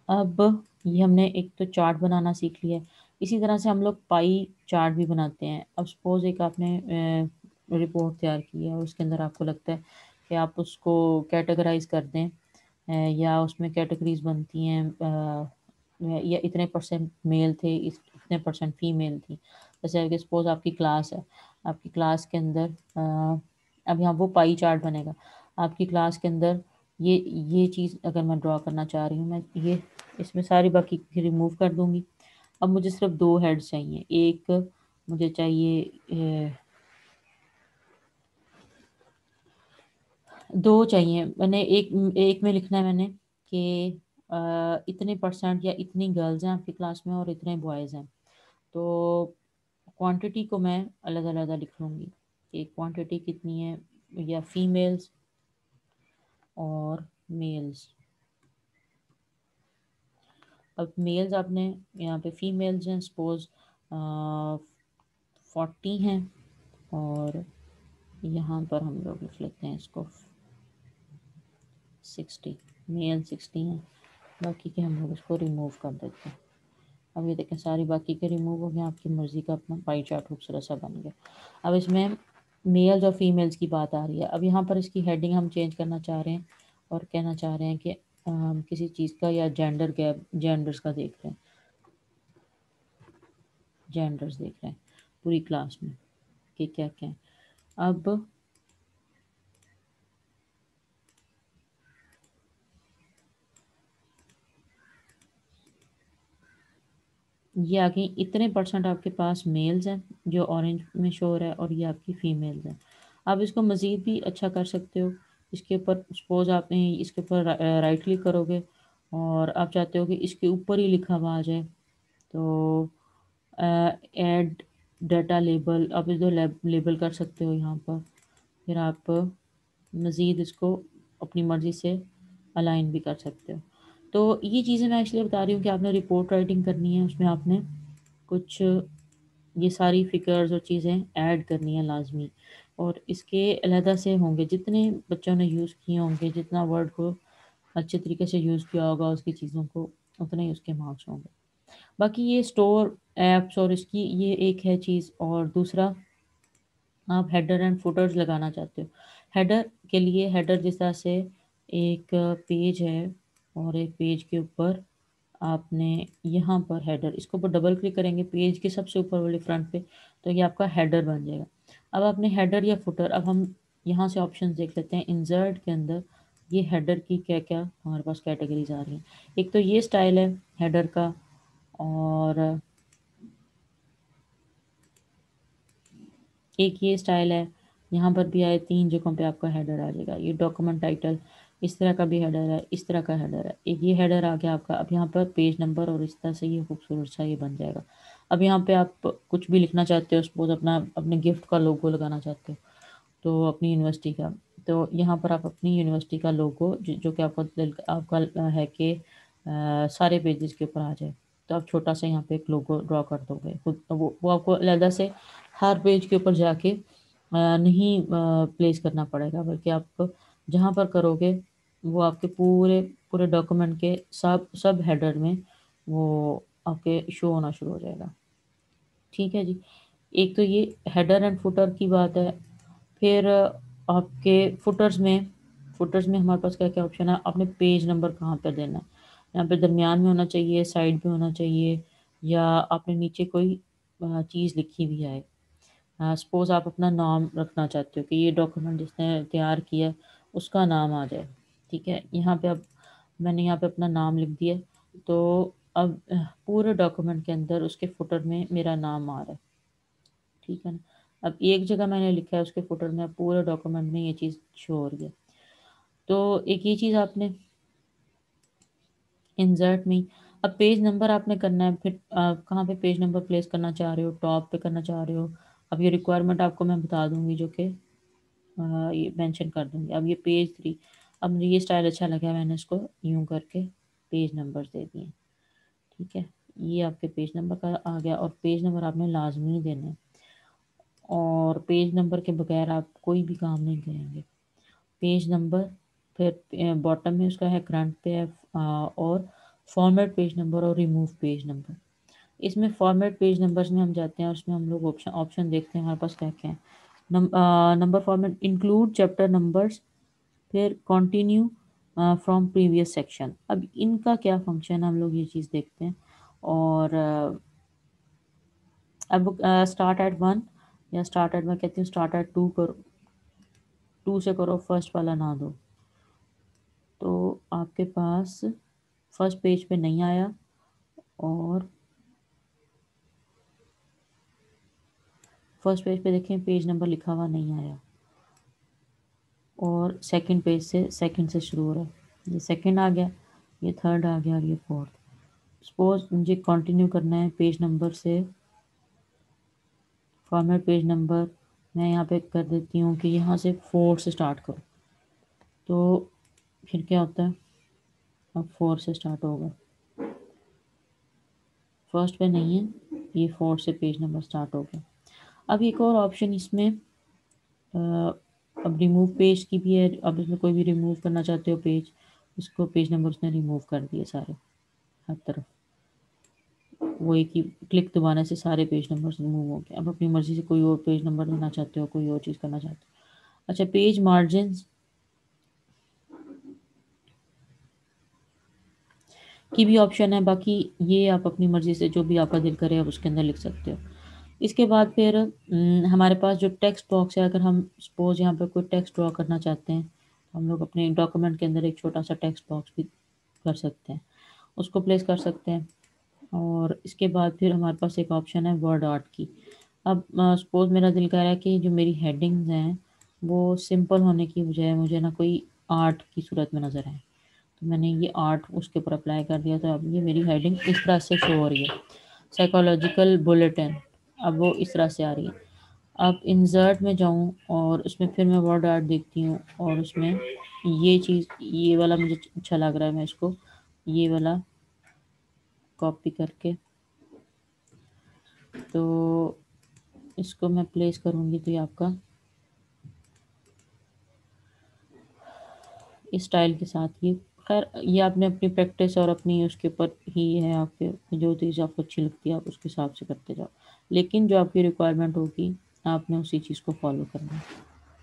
अब ये हमने एक तो चार्ट बनाना सीख लिया है। इसी तरह से हम लोग पाई चार्ट भी बनाते हैं। अब सपोज एक आपने रिपोर्ट तैयार की है और उसके अंदर आपको लगता है कि आप उसको कैटेगराइज कर दें, या उसमें कैटेगरीज बनती हैं, या इतने परसेंट मेल थे, इतने परसेंट फीमेल थी। जैसे कि सपोज आपकी क्लास है, आपकी क्लास के अंदर अब यहाँ वो पाई चार्ट बनेगा। आपकी क्लास के अंदर ये चीज़ अगर मैं ड्रॉ करना चाह रही हूँ, मैं ये इसमें सारी बाकी रिमूव कर दूंगी। अब मुझे सिर्फ 2 हेड्स चाहिए। एक मुझे चाहिए 2 चाहिए। मैंने एक एक में लिखना है मैंने कि इतने परसेंट या इतनी गर्ल्स हैं आपकी क्लास में और इतने बॉयज़ हैं। तो क्वांटिटी को मैं अलग-अलग लिख लूँगी कि क्वांटिटी कितनी है, या फीमेल्स और मेल्स। अब मेल्स आपने यहाँ पे फीमेल्स हैं सपोज 40 हैं, और यहाँ पर हम लोग लिख लेते हैं इसको 60। मेल 60 हैं, बाकी के हम लोग इसको रिमूव कर देते हैं। अब ये देखें सारी बाकी के रिमूव हो गए, आपकी मर्ज़ी का अपना पाई चार्ट खूबसूरत सा बन गया। अब इसमें मेल्स और फीमेल्स की बात आ रही है। अब यहाँ पर इसकी हेडिंग हम चेंज करना चाह रहे हैं और कहना चाह रहे हैं कि हम किसी चीज़ का या जेंडर गैप, जेंडर्स का देख रहे हैं, जेंडर्स देख रहे हैं पूरी क्लास में कि क्या क्या है। अब ये आगे इतने परसेंट आपके पास मेल्स हैं जो ऑरेंज में शो हो रहा है, और ये आपकी फीमेल्स हैं। आप इसको मज़ीद भी अच्छा कर सकते हो। इसके ऊपर सपोज आपने इसके ऊपर राइट क्लिक करोगे और आप चाहते हो कि इसके ऊपर ही लिखा हुआ आ जाए, तो ऐड डाटा लेबल आप इसको लेबल कर सकते हो यहाँ पर। फिर आप मज़ीद इसको अपनी मर्ज़ी से अलाइन भी कर सकते हो। तो ये चीज़ें मैं इसलिए बता रही हूँ कि आपने रिपोर्ट राइटिंग करनी है, उसमें आपने कुछ ये सारी फ़िगर्स और चीज़ें ऐड करनी है लाज़मी, और इसके अलहदा से होंगे जितने बच्चों ने यूज़ किए होंगे, जितना वर्ड को अच्छे तरीके से यूज़ किया होगा उसकी चीज़ों को, उतने ही उसके मार्क्स होंगे। बाकी ये स्टोर ऐप्स और इसकी ये एक है चीज़, और दूसरा आप हेडर एंड फुटर्स लगाना चाहते हो। हेडर के लिए हेडर जिस तरह से एक पेज है और एक पेज के ऊपर आपने यहाँ पर हेडर, इसके ऊपर डबल क्लिक करेंगे पेज के सबसे ऊपर वाले फ्रंट पे, तो ये आपका हेडर बन जाएगा। अब आपने हेडर या फुटर, अब हम यहाँ से ऑप्शन देख लेते हैं इंसर्ट के अंदर ये हेडर की क्या क्या हमारे पास कैटेगरीज आ रही हैं। एक तो ये स्टाइल है हेडर का, और एक ये स्टाइल है। यहाँ पर भी आए 3 जगहों पे आपका हेडर आ जाएगा। ये डॉक्यूमेंट टाइटल इस तरह का भी हेडर है, इस तरह का हेडर है। एक ये हेडर आ गया आपका। अब यहाँ पर पेज नंबर और इस तरह से ये खूबसूरत सा ये बन जाएगा। अब यहाँ पे आप कुछ भी लिखना चाहते हो, सपोज अपना अपने गिफ्ट का लोगो लगाना चाहते हो, तो अपनी यूनिवर्सिटी का, तो यहाँ पर आप अपनी यूनिवर्सिटी का लोगो जो कि आपका है कि सारे पेजेस के ऊपर आ जाए, तो आप छोटा सा यहाँ पे एक लोगो ड्रॉ कर दोगे खुद। वो आपको अलहदा से हर पेज के ऊपर जाके नहीं प्लेस करना पड़ेगा, बल्कि आप जहाँ पर करोगे वो आपके पूरे पूरे डॉक्यूमेंट के सब सब हेडर में वो आपके शो होना शुरू हो जाएगा। ठीक है जी। एक तो ये हेडर एंड फुटर की बात है। फिर आपके फुटर्स में हमारे पास क्या-क्या ऑप्शन है, आपने पेज नंबर कहाँ पर देना है। यहाँ पे दरमियान में होना चाहिए, साइड पे होना चाहिए, या आपने नीचे कोई चीज़ लिखी भी है। सपोज़ आप अपना नाम रखना चाहते हो कि ये डॉक्यूमेंट जिसने तैयार किया है, उसका नाम आ जाए। ठीक है, यहाँ पे अब मैंने यहाँ पे अपना नाम लिख दिया, तो अब पूरे डॉक्यूमेंट के अंदर उसके फुटर में मेरा नाम आ रहा है। ठीक है ना? अब एक जगह मैंने लिखा है उसके फुटर में, पूरे डॉक्यूमेंट में ये चीज़ शो हो रही है। तो एक ये चीज़ आपने इंसर्ट में, अब पेज नंबर आपने करना है। फिर कहाँ पे पेज नंबर प्लेस करना चाह रहे हो, टॉप पे करना चाह रहे हो। अब ये रिक्वायरमेंट आपको मैं बता दूंगी, जो कि ये मेंशन कर दूंगी। अब ये पेज 3, अब मुझे ये स्टाइल अच्छा लगा, मैंने इसको यूं करके पेज नंबर्स दे दिए। ठीक है, ये आपके पेज नंबर का आ गया, और पेज नंबर आपने लाजमी देने हैं, और पेज नंबर के बगैर आप कोई भी काम नहीं करेंगे। पेज नंबर, फिर बॉटम में उसका है, फ्रंट पे है, और फॉर्मेट पेज नंबर और रिमूव पेज नंबर। इसमें फॉर्मेट पेज नंबर्स में हम जाते हैं और उसमें हम लोग ऑप्शन देखते हैं हमारे पास क्या क्या है। Number format include chapter numbers, फिर कंटिन्यू फ्रॉम प्रीवियस सेक्शन। अब इनका क्या फंक्शन, हम लोग ये चीज़ देखते हैं। और अब स्टार्ट एट 1 या स्टार्ट एट, मैं कहती हूँ स्टार्ट एट 2 करो, 2 से करो, फर्स्ट वाला ना दो। तो आपके पास फर्स्ट पेज पे नहीं आया और फर्स्ट पेज पे देखें पेज नंबर लिखा हुआ नहीं आया, और सेकंड पेज से सेकंड से शुरू हो रहा है। ये सेकंड आ गया, ये थर्ड आ गया और ये फोर्थ। सपोज मुझे कंटिन्यू करना है पेज नंबर से, फॉर्मेट पेज नंबर मैं यहाँ पे कर देती हूँ कि यहाँ से 4 से स्टार्ट करो। तो फिर क्या होता है, अब 4 से स्टार्ट होगा, फर्स्ट पे नहीं है, ये 4 से पेज नंबर स्टार्ट हो गया। अब एक और ऑप्शन इसमें अब रिमूव पेज की भी है। अब इसमें कोई भी रिमूव करना चाहते हो पेज, इसको पेज नंबर उसने रिमूव कर दिए सारे, हर तरफ। वो एक ही क्लिक दबाने से सारे पेज नंबर रिमूव हो गए। अब अपनी मर्जी से कोई और पेज नंबर देना चाहते हो, कोई और चीज़ करना चाहते हो। अच्छा, पेज मार्जिन की भी ऑप्शन है, बाकी ये आप अपनी मर्जी से जो भी आपका दिल करे आप उसके अंदर लिख सकते हो। इसके बाद फिर हमारे पास जो टेक्स्ट बॉक्स है, अगर हम सपोज यहाँ पे कोई टेक्स्ट ड्रॉ करना चाहते हैं तो हम लोग अपने डॉक्यूमेंट के अंदर एक छोटा सा टेक्स्ट बॉक्स भी कर सकते हैं, उसको प्लेस कर सकते हैं। और इसके बाद फिर हमारे पास एक ऑप्शन है वर्ड आर्ट की। अब सपोज मेरा दिल कह रहा है कि जो मेरी हेडिंग्स हैं वो सिंपल होने की बजाय मुझे ना कोई आर्ट की सूरत में नज़र आए, तो मैंने ये आर्ट उसके ऊपर अप्लाई कर दिया। तो अब ये मेरी हेडिंग इस तरह से शो हो रही है, साइकोलॉजिकल बुलेटिन, अब वो इस तरह से आ रही है। अब इंसर्ट में जाऊं और उसमें फिर मैं वर्ड आर्ट देखती हूँ और उसमें ये चीज़, ये वाला मुझे अच्छा लग रहा है, मैं इसको ये वाला कॉपी करके तो इसको मैं प्लेस करूँगी। तो ये आपका इस स्टाइल के साथ, ये खैर ये आपने अपनी प्रैक्टिस और अपनी उसके ऊपर ही है, आपके जो चीज़ आपको अच्छी लगती है आप उसके हिसाब से करते जाओ, लेकिन जो आपकी रिक्वायरमेंट होगी आपने उसी चीज़ को फॉलो करना है।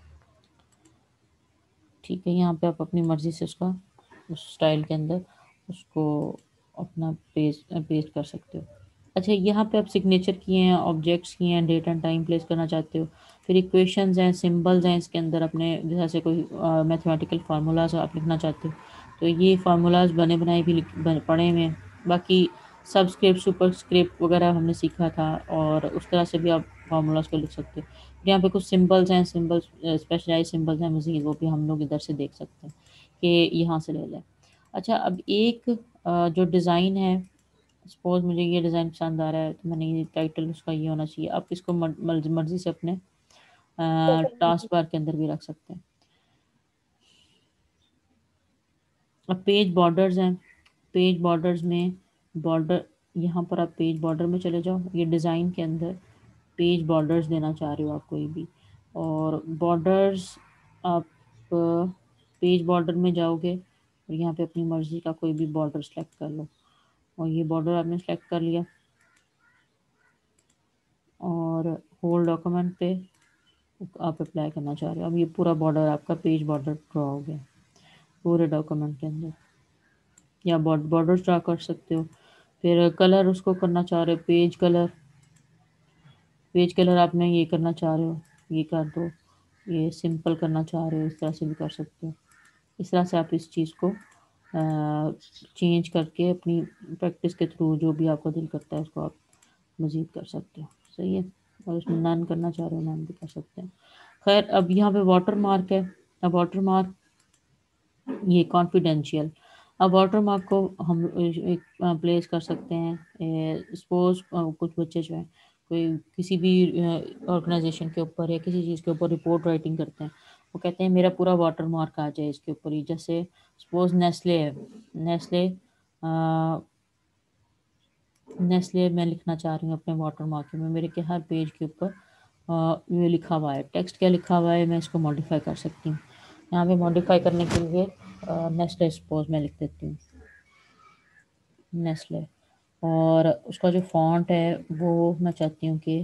ठीक है, यहाँ पे आप अपनी मर्ज़ी से उसका उस स्टाइल के अंदर उसको अपना पेस्ट कर सकते हो। अच्छा, यहाँ पे आप सिग्नेचर किए हैं, ऑब्जेक्ट्स किए हैं, डेट एंड टाइम प्लेस करना चाहते हो, फिर इक्वेशंस हैं, सिंबल्स हैं इसके अंदर, अपने जैसे कोई मैथमेटिकल फार्मूलाज आप लिखना चाहते हो तो ये फार्मूलाज बने बनाए भी पढ़े हुए हैं। बाकी सबस्क्रिप्ट सुपरस्क्रिप्ट वगैरह हमने सीखा था और उस तरह से भी आप फार्मूलाज को लिख सकते हो। यहाँ पे कुछ सिंबल्स हैं, सिंबल्स स्पेशलाइज सिंबल्स हैं मज़ीद, वो भी हम लोग इधर से देख सकते हैं कि यहाँ से ले लें। अच्छा, अब एक जो डिज़ाइन है, सपोज मुझे ये डिज़ाइन पसंद आ रहा है तो मैंने ये टाइटल उसका ये होना चाहिए। आप इसको मर्जी से अपने टास्क बार के अंदर भी रख सकते हैं। अब पेज बॉर्डर्स हैं, पेज बॉर्डर्स में बॉर्डर, यहाँ पर आप पेज बॉर्डर में चले जाओ, ये डिज़ाइन के अंदर पेज बॉर्डर्स देना चाह रहे हो आप कोई भी, और बॉर्डर्स आप पेज बॉर्डर में जाओगे और यहाँ पे अपनी मर्ज़ी का कोई भी बॉर्डर सेलेक्ट कर लो, और ये बॉर्डर आपने सेलेक्ट कर लिया और होल डॉक्यूमेंट पे आप अप्लाई करना चाह रहे हो। अब ये पूरा बॉर्डर आपका पेज बॉर्डर ड्रॉ हो गया पूरे डॉक्यूमेंट के अंदर, या बॉर्डर्स ड्रा कर सकते हो। फिर कलर उसको करना चाह रहे हो, पेज कलर, पेज कलर आपने ये करना चाह रहे हो ये कर दो, ये सिंपल करना चाह रहे हो इस तरह से भी कर सकते हो। इस तरह से आप इस चीज़ को चेंज करके अपनी प्रैक्टिस के थ्रू जो भी आपका दिल करता है उसको आप मज़ीद कर सकते हो। सही है, और उसमें नन करना चाह रहे हो नन भी कर सकते हैं। खैर, अब यहाँ पे वाटर मार्क है। अब वाटर मार्क ये कॉन्फिडेंशियल, अब वाटर मार्क को हम एक प्लेस कर सकते हैं। सपोज कुछ बच्चे जो हैं कोई किसी भी ऑर्गेनाइजेशन के ऊपर या किसी चीज़ के ऊपर रिपोर्ट राइटिंग करते हैं, वो कहते हैं मेरा पूरा वाटर मार्क आ जाए इसके ऊपर ही। जैसे सपोज नेस्ले है, नेस्ले नेस्ले मैं लिखना चाह रही हूँ अपने वाटर मार्क में, मेरे के हर पेज के ऊपर ये लिखा हुआ है, टेक्स्ट क्या लिखा हुआ है मैं इसको मॉडिफाई कर सकती हूँ। यहाँ पे मॉडिफाई करने के लिए नेस्ले सपोज मैं लिख देती हूँ। नेस्ले, और उसका जो फॉन्ट है वो मैं चाहती हूँ कि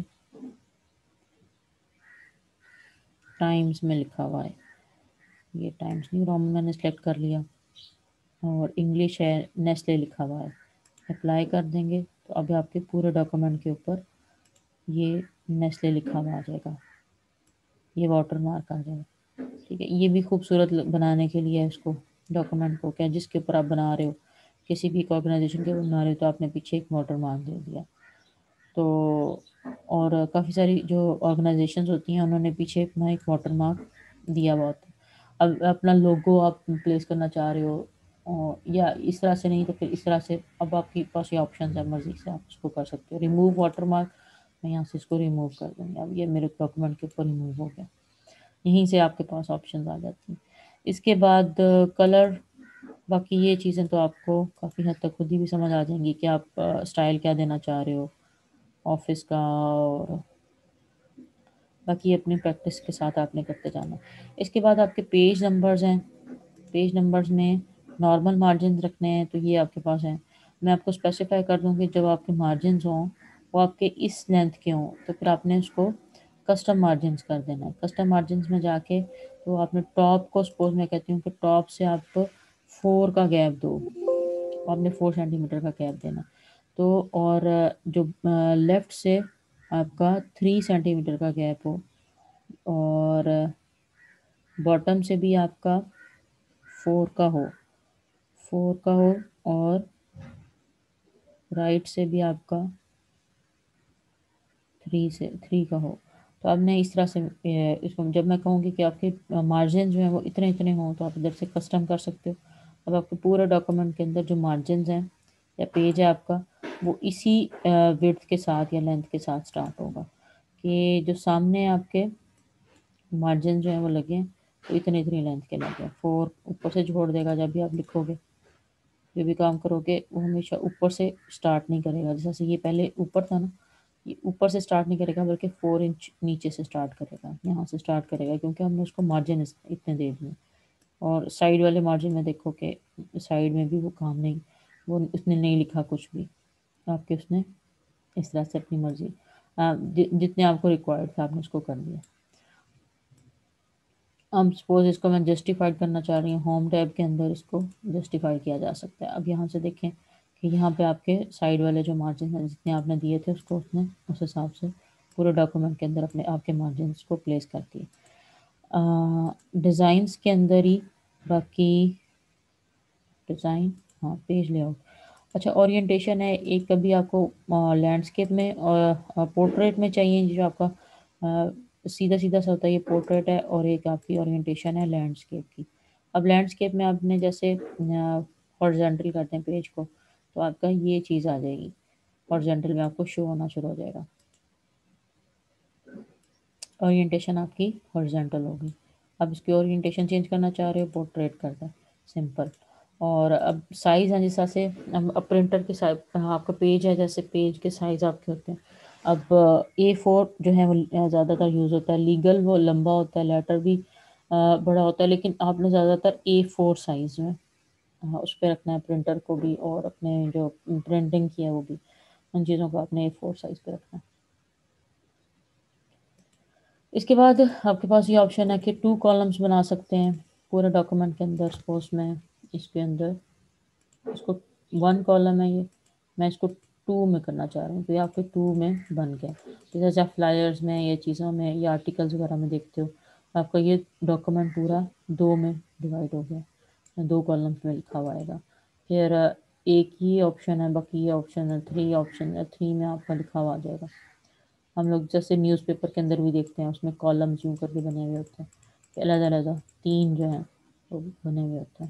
टाइम्स में लिखा हुआ है। ये टाइम्स नहीं, रोमन मैंने सेलेक्ट कर लिया, और इंग्लिश है, नेस्ले लिखा हुआ है। अप्लाई कर देंगे तो अभी आपके पूरे डॉक्यूमेंट के ऊपर ये नेस्ले लिखा हुआ आ जाएगा, ये वाटर मार्क आ जाएगा। ठीक है, ये भी खूबसूरत बनाने के लिए है इसको, डॉक्यूमेंट को, क्या जिसके ऊपर आप बना रहे हो, किसी भी ऑर्गेनाइजेशन के बना रहे हो तो आपने पीछे एक वाटर मार्क दे दिया। तो और काफ़ी सारी जो ऑर्गेनाइजेशंस होती हैं उन्होंने पीछे अपना एक वाटर मार्क दिया हुआ होता है। अब अपना लोगो आप प्लेस करना चाह रहे हो, या इस तरह से नहीं तो फिर इस तरह से, अब आपके पास ये ऑप्शन है, मर्जी से आप इसको कर सकते हो। रिमूव वाटर मार्क, मैं यहाँ से इसको रिमूव कर दूँगी। अब ये मेरे डॉक्यूमेंट के ऊपर रिमूव हो गया। यहीं से आपके पास ऑप्शन आ जाती हैं। इसके बाद कलर, बाकी ये चीज़ें तो आपको काफ़ी हद तक खुद ही भी समझ आ जाएंगी कि आप स्टाइल क्या देना चाह रहे हो ऑफिस का, और बाकी अपनी प्रैक्टिस के साथ आपने करते जाना। इसके बाद आपके पेज नंबर्स हैं, पेज नंबर्स में नॉर्मल मार्जिन रखने हैं तो ये आपके पास हैं। मैं आपको स्पेसिफाई कर दूँ कि जब आपके मार्जिन हों वो आपके इस लेंथ के हों तो फिर आपने उसको कस्टम मार्जिन कर देना है। कस्टम मार्जिन में जाके तो आपने टॉप को, सपोज मैं कहती हूँ कि टॉप से आप 4 का गैप दो, आपने 4 सेंटीमीटर का गैप देना। तो और जो लेफ़्ट से आपका 3 सेंटीमीटर का गैप हो, और बॉटम से भी आपका 4 का हो, 4 का हो, और राइट से भी आपका 3 का हो। तो आपने इस तरह से इसको, जब मैं कहूँगी कि आपके मार्जिन जो हैं वो इतने इतने हों तो आप इधर से कस्टम कर सकते हो। अब आपके पूरे डॉक्यूमेंट के अंदर जो मार्जिन हैं या पेज है आपका, वो इसी विड्थ के साथ या लेंथ के साथ स्टार्ट होगा, कि जो सामने आपके मार्जिन जो हैं वो लगे हैं तो इतने इतनी लेंथ के लगे। 4 ऊपर से जोड़ देगा, जब भी आप लिखोगे जो भी काम करोगे वो हमेशा ऊपर से स्टार्ट नहीं करेगा। जैसे ये पहले ऊपर था ना, ये ऊपर से स्टार्ट नहीं करेगा बल्कि 4 इंच नीचे से स्टार्ट करेगा, यहाँ से स्टार्ट करेगा, क्योंकि हमने उसको मार्जिन इतने दे दिए। और साइड वाले मार्जिन में देखो कि साइड में भी वो काम नहीं, वो उसने नहीं लिखा कुछ भी, आपके उसने इस तरह से अपनी मर्जी जितने आपको रिक्वायर्ड था आपने उसको कर दिया। अब सपोज इसको मैं जस्टिफाइड करना चाह रही हूँ, होम टैब के अंदर इसको जस्टिफाई किया जा सकता है। अब यहाँ से देखें कि यहाँ पे आपके साइड वाले जो मार्जिन हैं जितने आपने दिए थे उसको उसने उस हिसाब से पूरे डॉक्यूमेंट के अंदर अपने आपके मार्जिन को प्लेस कर दिए। डिज़ाइंस के अंदर ही बाकी डिज़ाइन, हाँ पेज लेआउट, अच्छा ओरिएंटेशन है एक, कभी आपको लैंडस्केप में और पोर्ट्रेट में चाहिए जो आपका सीधा सीधा सा होता है, ये पोर्ट्रेट है, और एक आपकी ओरिएंटेशन है लैंडस्केप की। अब लैंडस्केप में आपने जैसे हॉरिजॉन्टल करते हैं पेज को तो आपका ये चीज़ आ जाएगी, हॉरिजॉन्टल में आपको शो होना शुरू हो जाएगा, ओरिएंटेशन आपकी हॉरिजॉन्टल होगी। अब इसकी ओरिएंटेशन चेंज करना चाह रहे हो, पोर्ट्रेट करता है, सिंपल। और अब साइज़ है जिस तरह से अब प्रिंटर के साइज, आपका पेज है जैसे पेज के साइज़ आपके होते हैं। अब A4 जो है वो ज़्यादातर यूज़ होता है, लीगल वो लंबा होता है, लेटर भी बड़ा होता है, लेकिन आपने ज़्यादातर A4 साइज़ में उस पर रखना है प्रिंटर को भी, और अपने जो प्रिंटिंग की है वो भी, उन चीज़ों को आपने A4 साइज़ पे रखना है। इसके बाद आपके पास ये ऑप्शन है कि 2 कॉलम्स बना सकते हैं पूरे डॉक्यूमेंट के अंदर। सपोज मैं इसके अंदर इसको 1 कॉलम है ये, मैं इसको 2 में करना चाह रही हूँ, तो ये आपके 2 में बन गया। तो जैसे आप फ्लायर्स में या चीज़ों में या आर्टिकल्स वगैरह में देखते हो, आपका ये डॉक्यूमेंट पूरा 2 में डिवाइड हो गया, 2 कॉलम्स में लिखा हुआ आएगा। फिर एक ही ऑप्शन है, बाकी ये ऑप्शन है 3 ऑप्शन है, 3 में आपका लिखा हुआ आ जाएगा। हम लोग जैसे न्यूज़पेपर के अंदर भी देखते हैं, उसमें कॉलम्स यूँ करके बने हुए होते हैं, अलग अलग 3 जो हैं वो बने हुए होते हैं।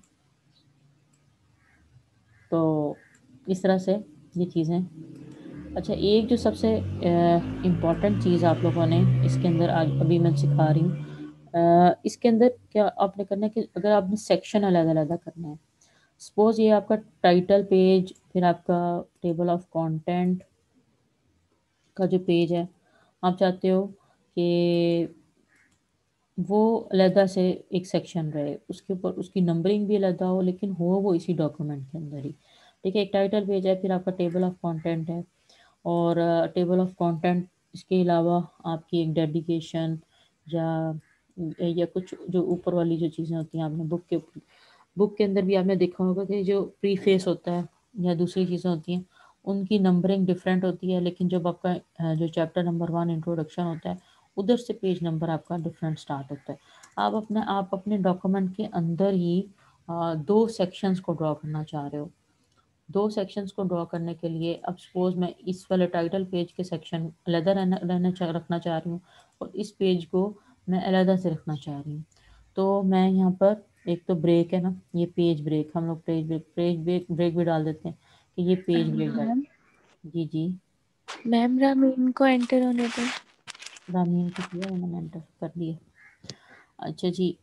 तो इस तरह से ये चीज़ें। अच्छा, एक जो सबसे इम्पॉर्टेंट चीज़ आप लोगों ने इसके अंदर आज अभी मैं सिखा रही हूँ, इसके अंदर क्या आपने करना है कि अगर आपने सेक्शन अलग अलग करना है, सपोज ये आपका टाइटल पेज, फिर आपका टेबल ऑफ कंटेंट का जो पेज है, आप चाहते हो कि वो अलहदा से एक सेक्शन रहे, उसके ऊपर उसकी नंबरिंग भी अलहदा हो, लेकिन हो वो इसी डॉक्यूमेंट के अंदर ही। ठीक है, एक टाइटल पेज है, फिर आपका टेबल ऑफ कंटेंट है, और टेबल ऑफ कंटेंट इसके अलावा आपकी एक डेडिकेशन या कुछ जो ऊपर वाली जो चीज़ें होती हैं, आपने बुक के अंदर भी आपने देखा होगा कि जो प्रीफेस होता है या दूसरी चीज़ें होती हैं, उनकी नंबरिंग डिफरेंट होती है, लेकिन जब आपका जो चैप्टर नंबर 1 इंट्रोडक्शन होता है, उधर से पेज नंबर आपका डिफरेंट स्टार्ट होता है। आप अपने डॉक्यूमेंट के अंदर ही 2 सेक्शंस को ड्रॉ करना चाह रहे हो। 2 सेक्शंस को ड्रॉ करने के लिए अब सपोज़ मैं इस वाले टाइटल पेज के सेक्शन अलग रखना चाह रही हूँ, और इस पेज को मैं अलग से रखना चाह रही हूँ। तो मैं यहाँ पर, एक तो ब्रेक है ना, ये पेज ब्रेक, हम लोग पेज ब्रेक भी डाल देते हैं कि ये पेज ब्रेक डाल। मैम जी, जी। मैम रामीन को एंटर होने दें। रामीन को किया मैंने एंटर कर दिया। अच्छा जी,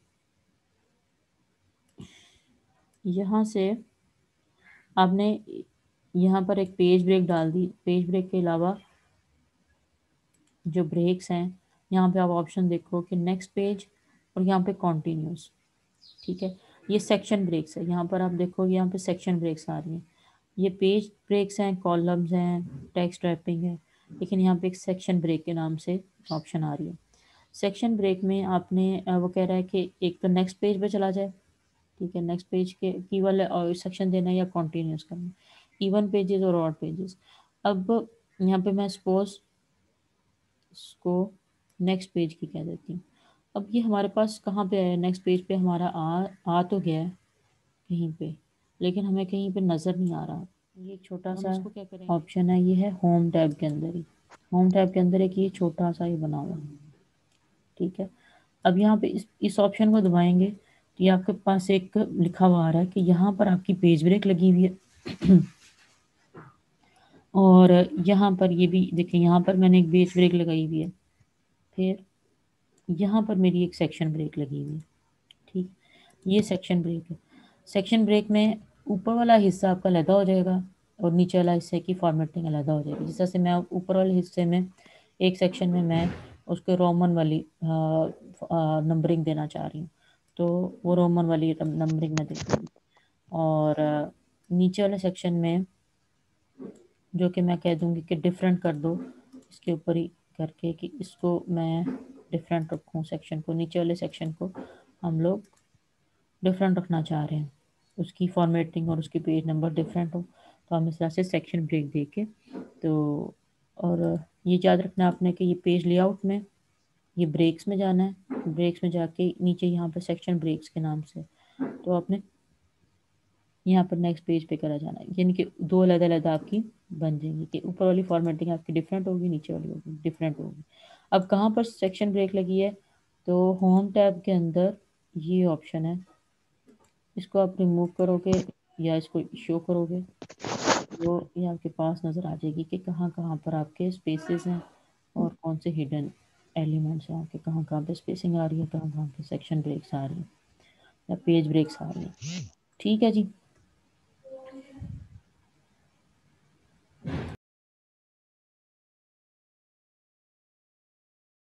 यहाँ से आपने यहाँ पर एक पेज ब्रेक डाल दी। पेज ब्रेक के अलावा जो ब्रेक्स हैं, यहाँ पे आप ऑप्शन देखो कि नेक्स्ट पेज और यहाँ पे कॉन्टिन्यूस। ठीक है, ये सेक्शन ब्रेक्स है। यहाँ पर आप देखोगे, यहाँ पे सेक्शन ब्रेक्स आ रही हैं। ये पेज ब्रेक्स हैं, कॉलम्स हैं, टेक्स्ट रैपिंग है, लेकिन यहाँ पे एक सेक्शन ब्रेक के नाम से ऑप्शन आ रही है। सेक्शन ब्रेक में आपने वो कह रहा है कि एक तो नेक्स्ट पेज पे चला जाए। ठीक है, नेक्स्ट पेज के की वाले और सेक्शन देना है या कॉन्टिन्यूस करना है, इवन पेजेस और ऑड पेजेस। अब यहाँ पे मैं सपोज इसको नेक्स्ट पेज की कह देती हूँ। अब ये हमारे पास कहाँ पे है, नेक्स्ट पेज पे हमारा आ तो गया है कहीं पे, लेकिन हमें कहीं पे नज़र नहीं आ रहा। ये छोटा सा इसको क्या करेंगे? ऑप्शन है, ये है होम टैब के अंदर ही। होम टैब के अंदर एक ये छोटा सा ही बना हुआ है। ठीक है, अब यहाँ पे इस ऑप्शन को दबाएंगे तो ये आपके पास एक लिखा हुआ आ रहा है कि यहाँ पर आपकी पेज ब्रेक लगी हुई है। और यहाँ पर ये भी देखिए, यहाँ पर मैंने एक पेज ब्रेक लगाई हुई है, फिर यहाँ पर मेरी एक सेक्शन ब्रेक लगी हुई है। ठीक, ये सेक्शन ब्रेक है। सेक्शन ब्रेक में ऊपर वाला हिस्सा आपका अलहदा हो जाएगा और नीचे वाला हिस्से की फॉर्मेटिंग अलहदा हो जाएगी। जिस तरह से मैं ऊपर वाले हिस्से में एक सेक्शन में मैं उसके रोमन वाली नंबरिंग देना चाह रही हूँ, तो वो रोमन वाली नंबरिंग में दे दूँगी। और नीचे वाले सेक्शन में जो कि मैं कह दूँगी कि डिफरेंट कर दो, इसके ऊपर ही करके कि इसको मैं डिफरेंट रखूँ, सेक्शन को, नीचे वाले सेक्शन को हम लोग डिफरेंट रखना चाह रहे हैं, उसकी फॉर्मेटिंग और उसकी पेज नंबर डिफरेंट हो, तो हम इस तरह से सेक्शन ब्रेक दे के तो। और ये याद रखना आपने कि ये पेज लेआउट में, ये ब्रेक्स में जाना है, ब्रेक्स में जाके नीचे यहाँ पर सेक्शन ब्रेक्स के नाम से, तो आपने यहाँ पर नेक्स्ट पेज पे करा जाना है, यानी कि 2 अलग-अलग आपकी बन जाएंगी कि ऊपर वाली फॉर्मेटिंग आपकी डिफरेंट होगी, नीचे वाली होगी डिफरेंट होगी। अब कहाँ पर सेक्शन ब्रेक लगी है, तो होम टैब के अंदर ये ऑप्शन है, इसको आप रिमूव करोगे या इसको शो करोगे तो ये आपके पास नज़र आ जाएगी कि कहाँ कहाँ पर आपके स्पेसेस हैं और कौन से हिडन एलिमेंट्स हैं आपके, कहाँ कहाँ पे स्पेसिंग आ रही है, कहाँ कहाँ पे सेक्शन ब्रेक्स आ रही हैं या पेज ब्रेक्स आ रही हैं। ठीक है जी।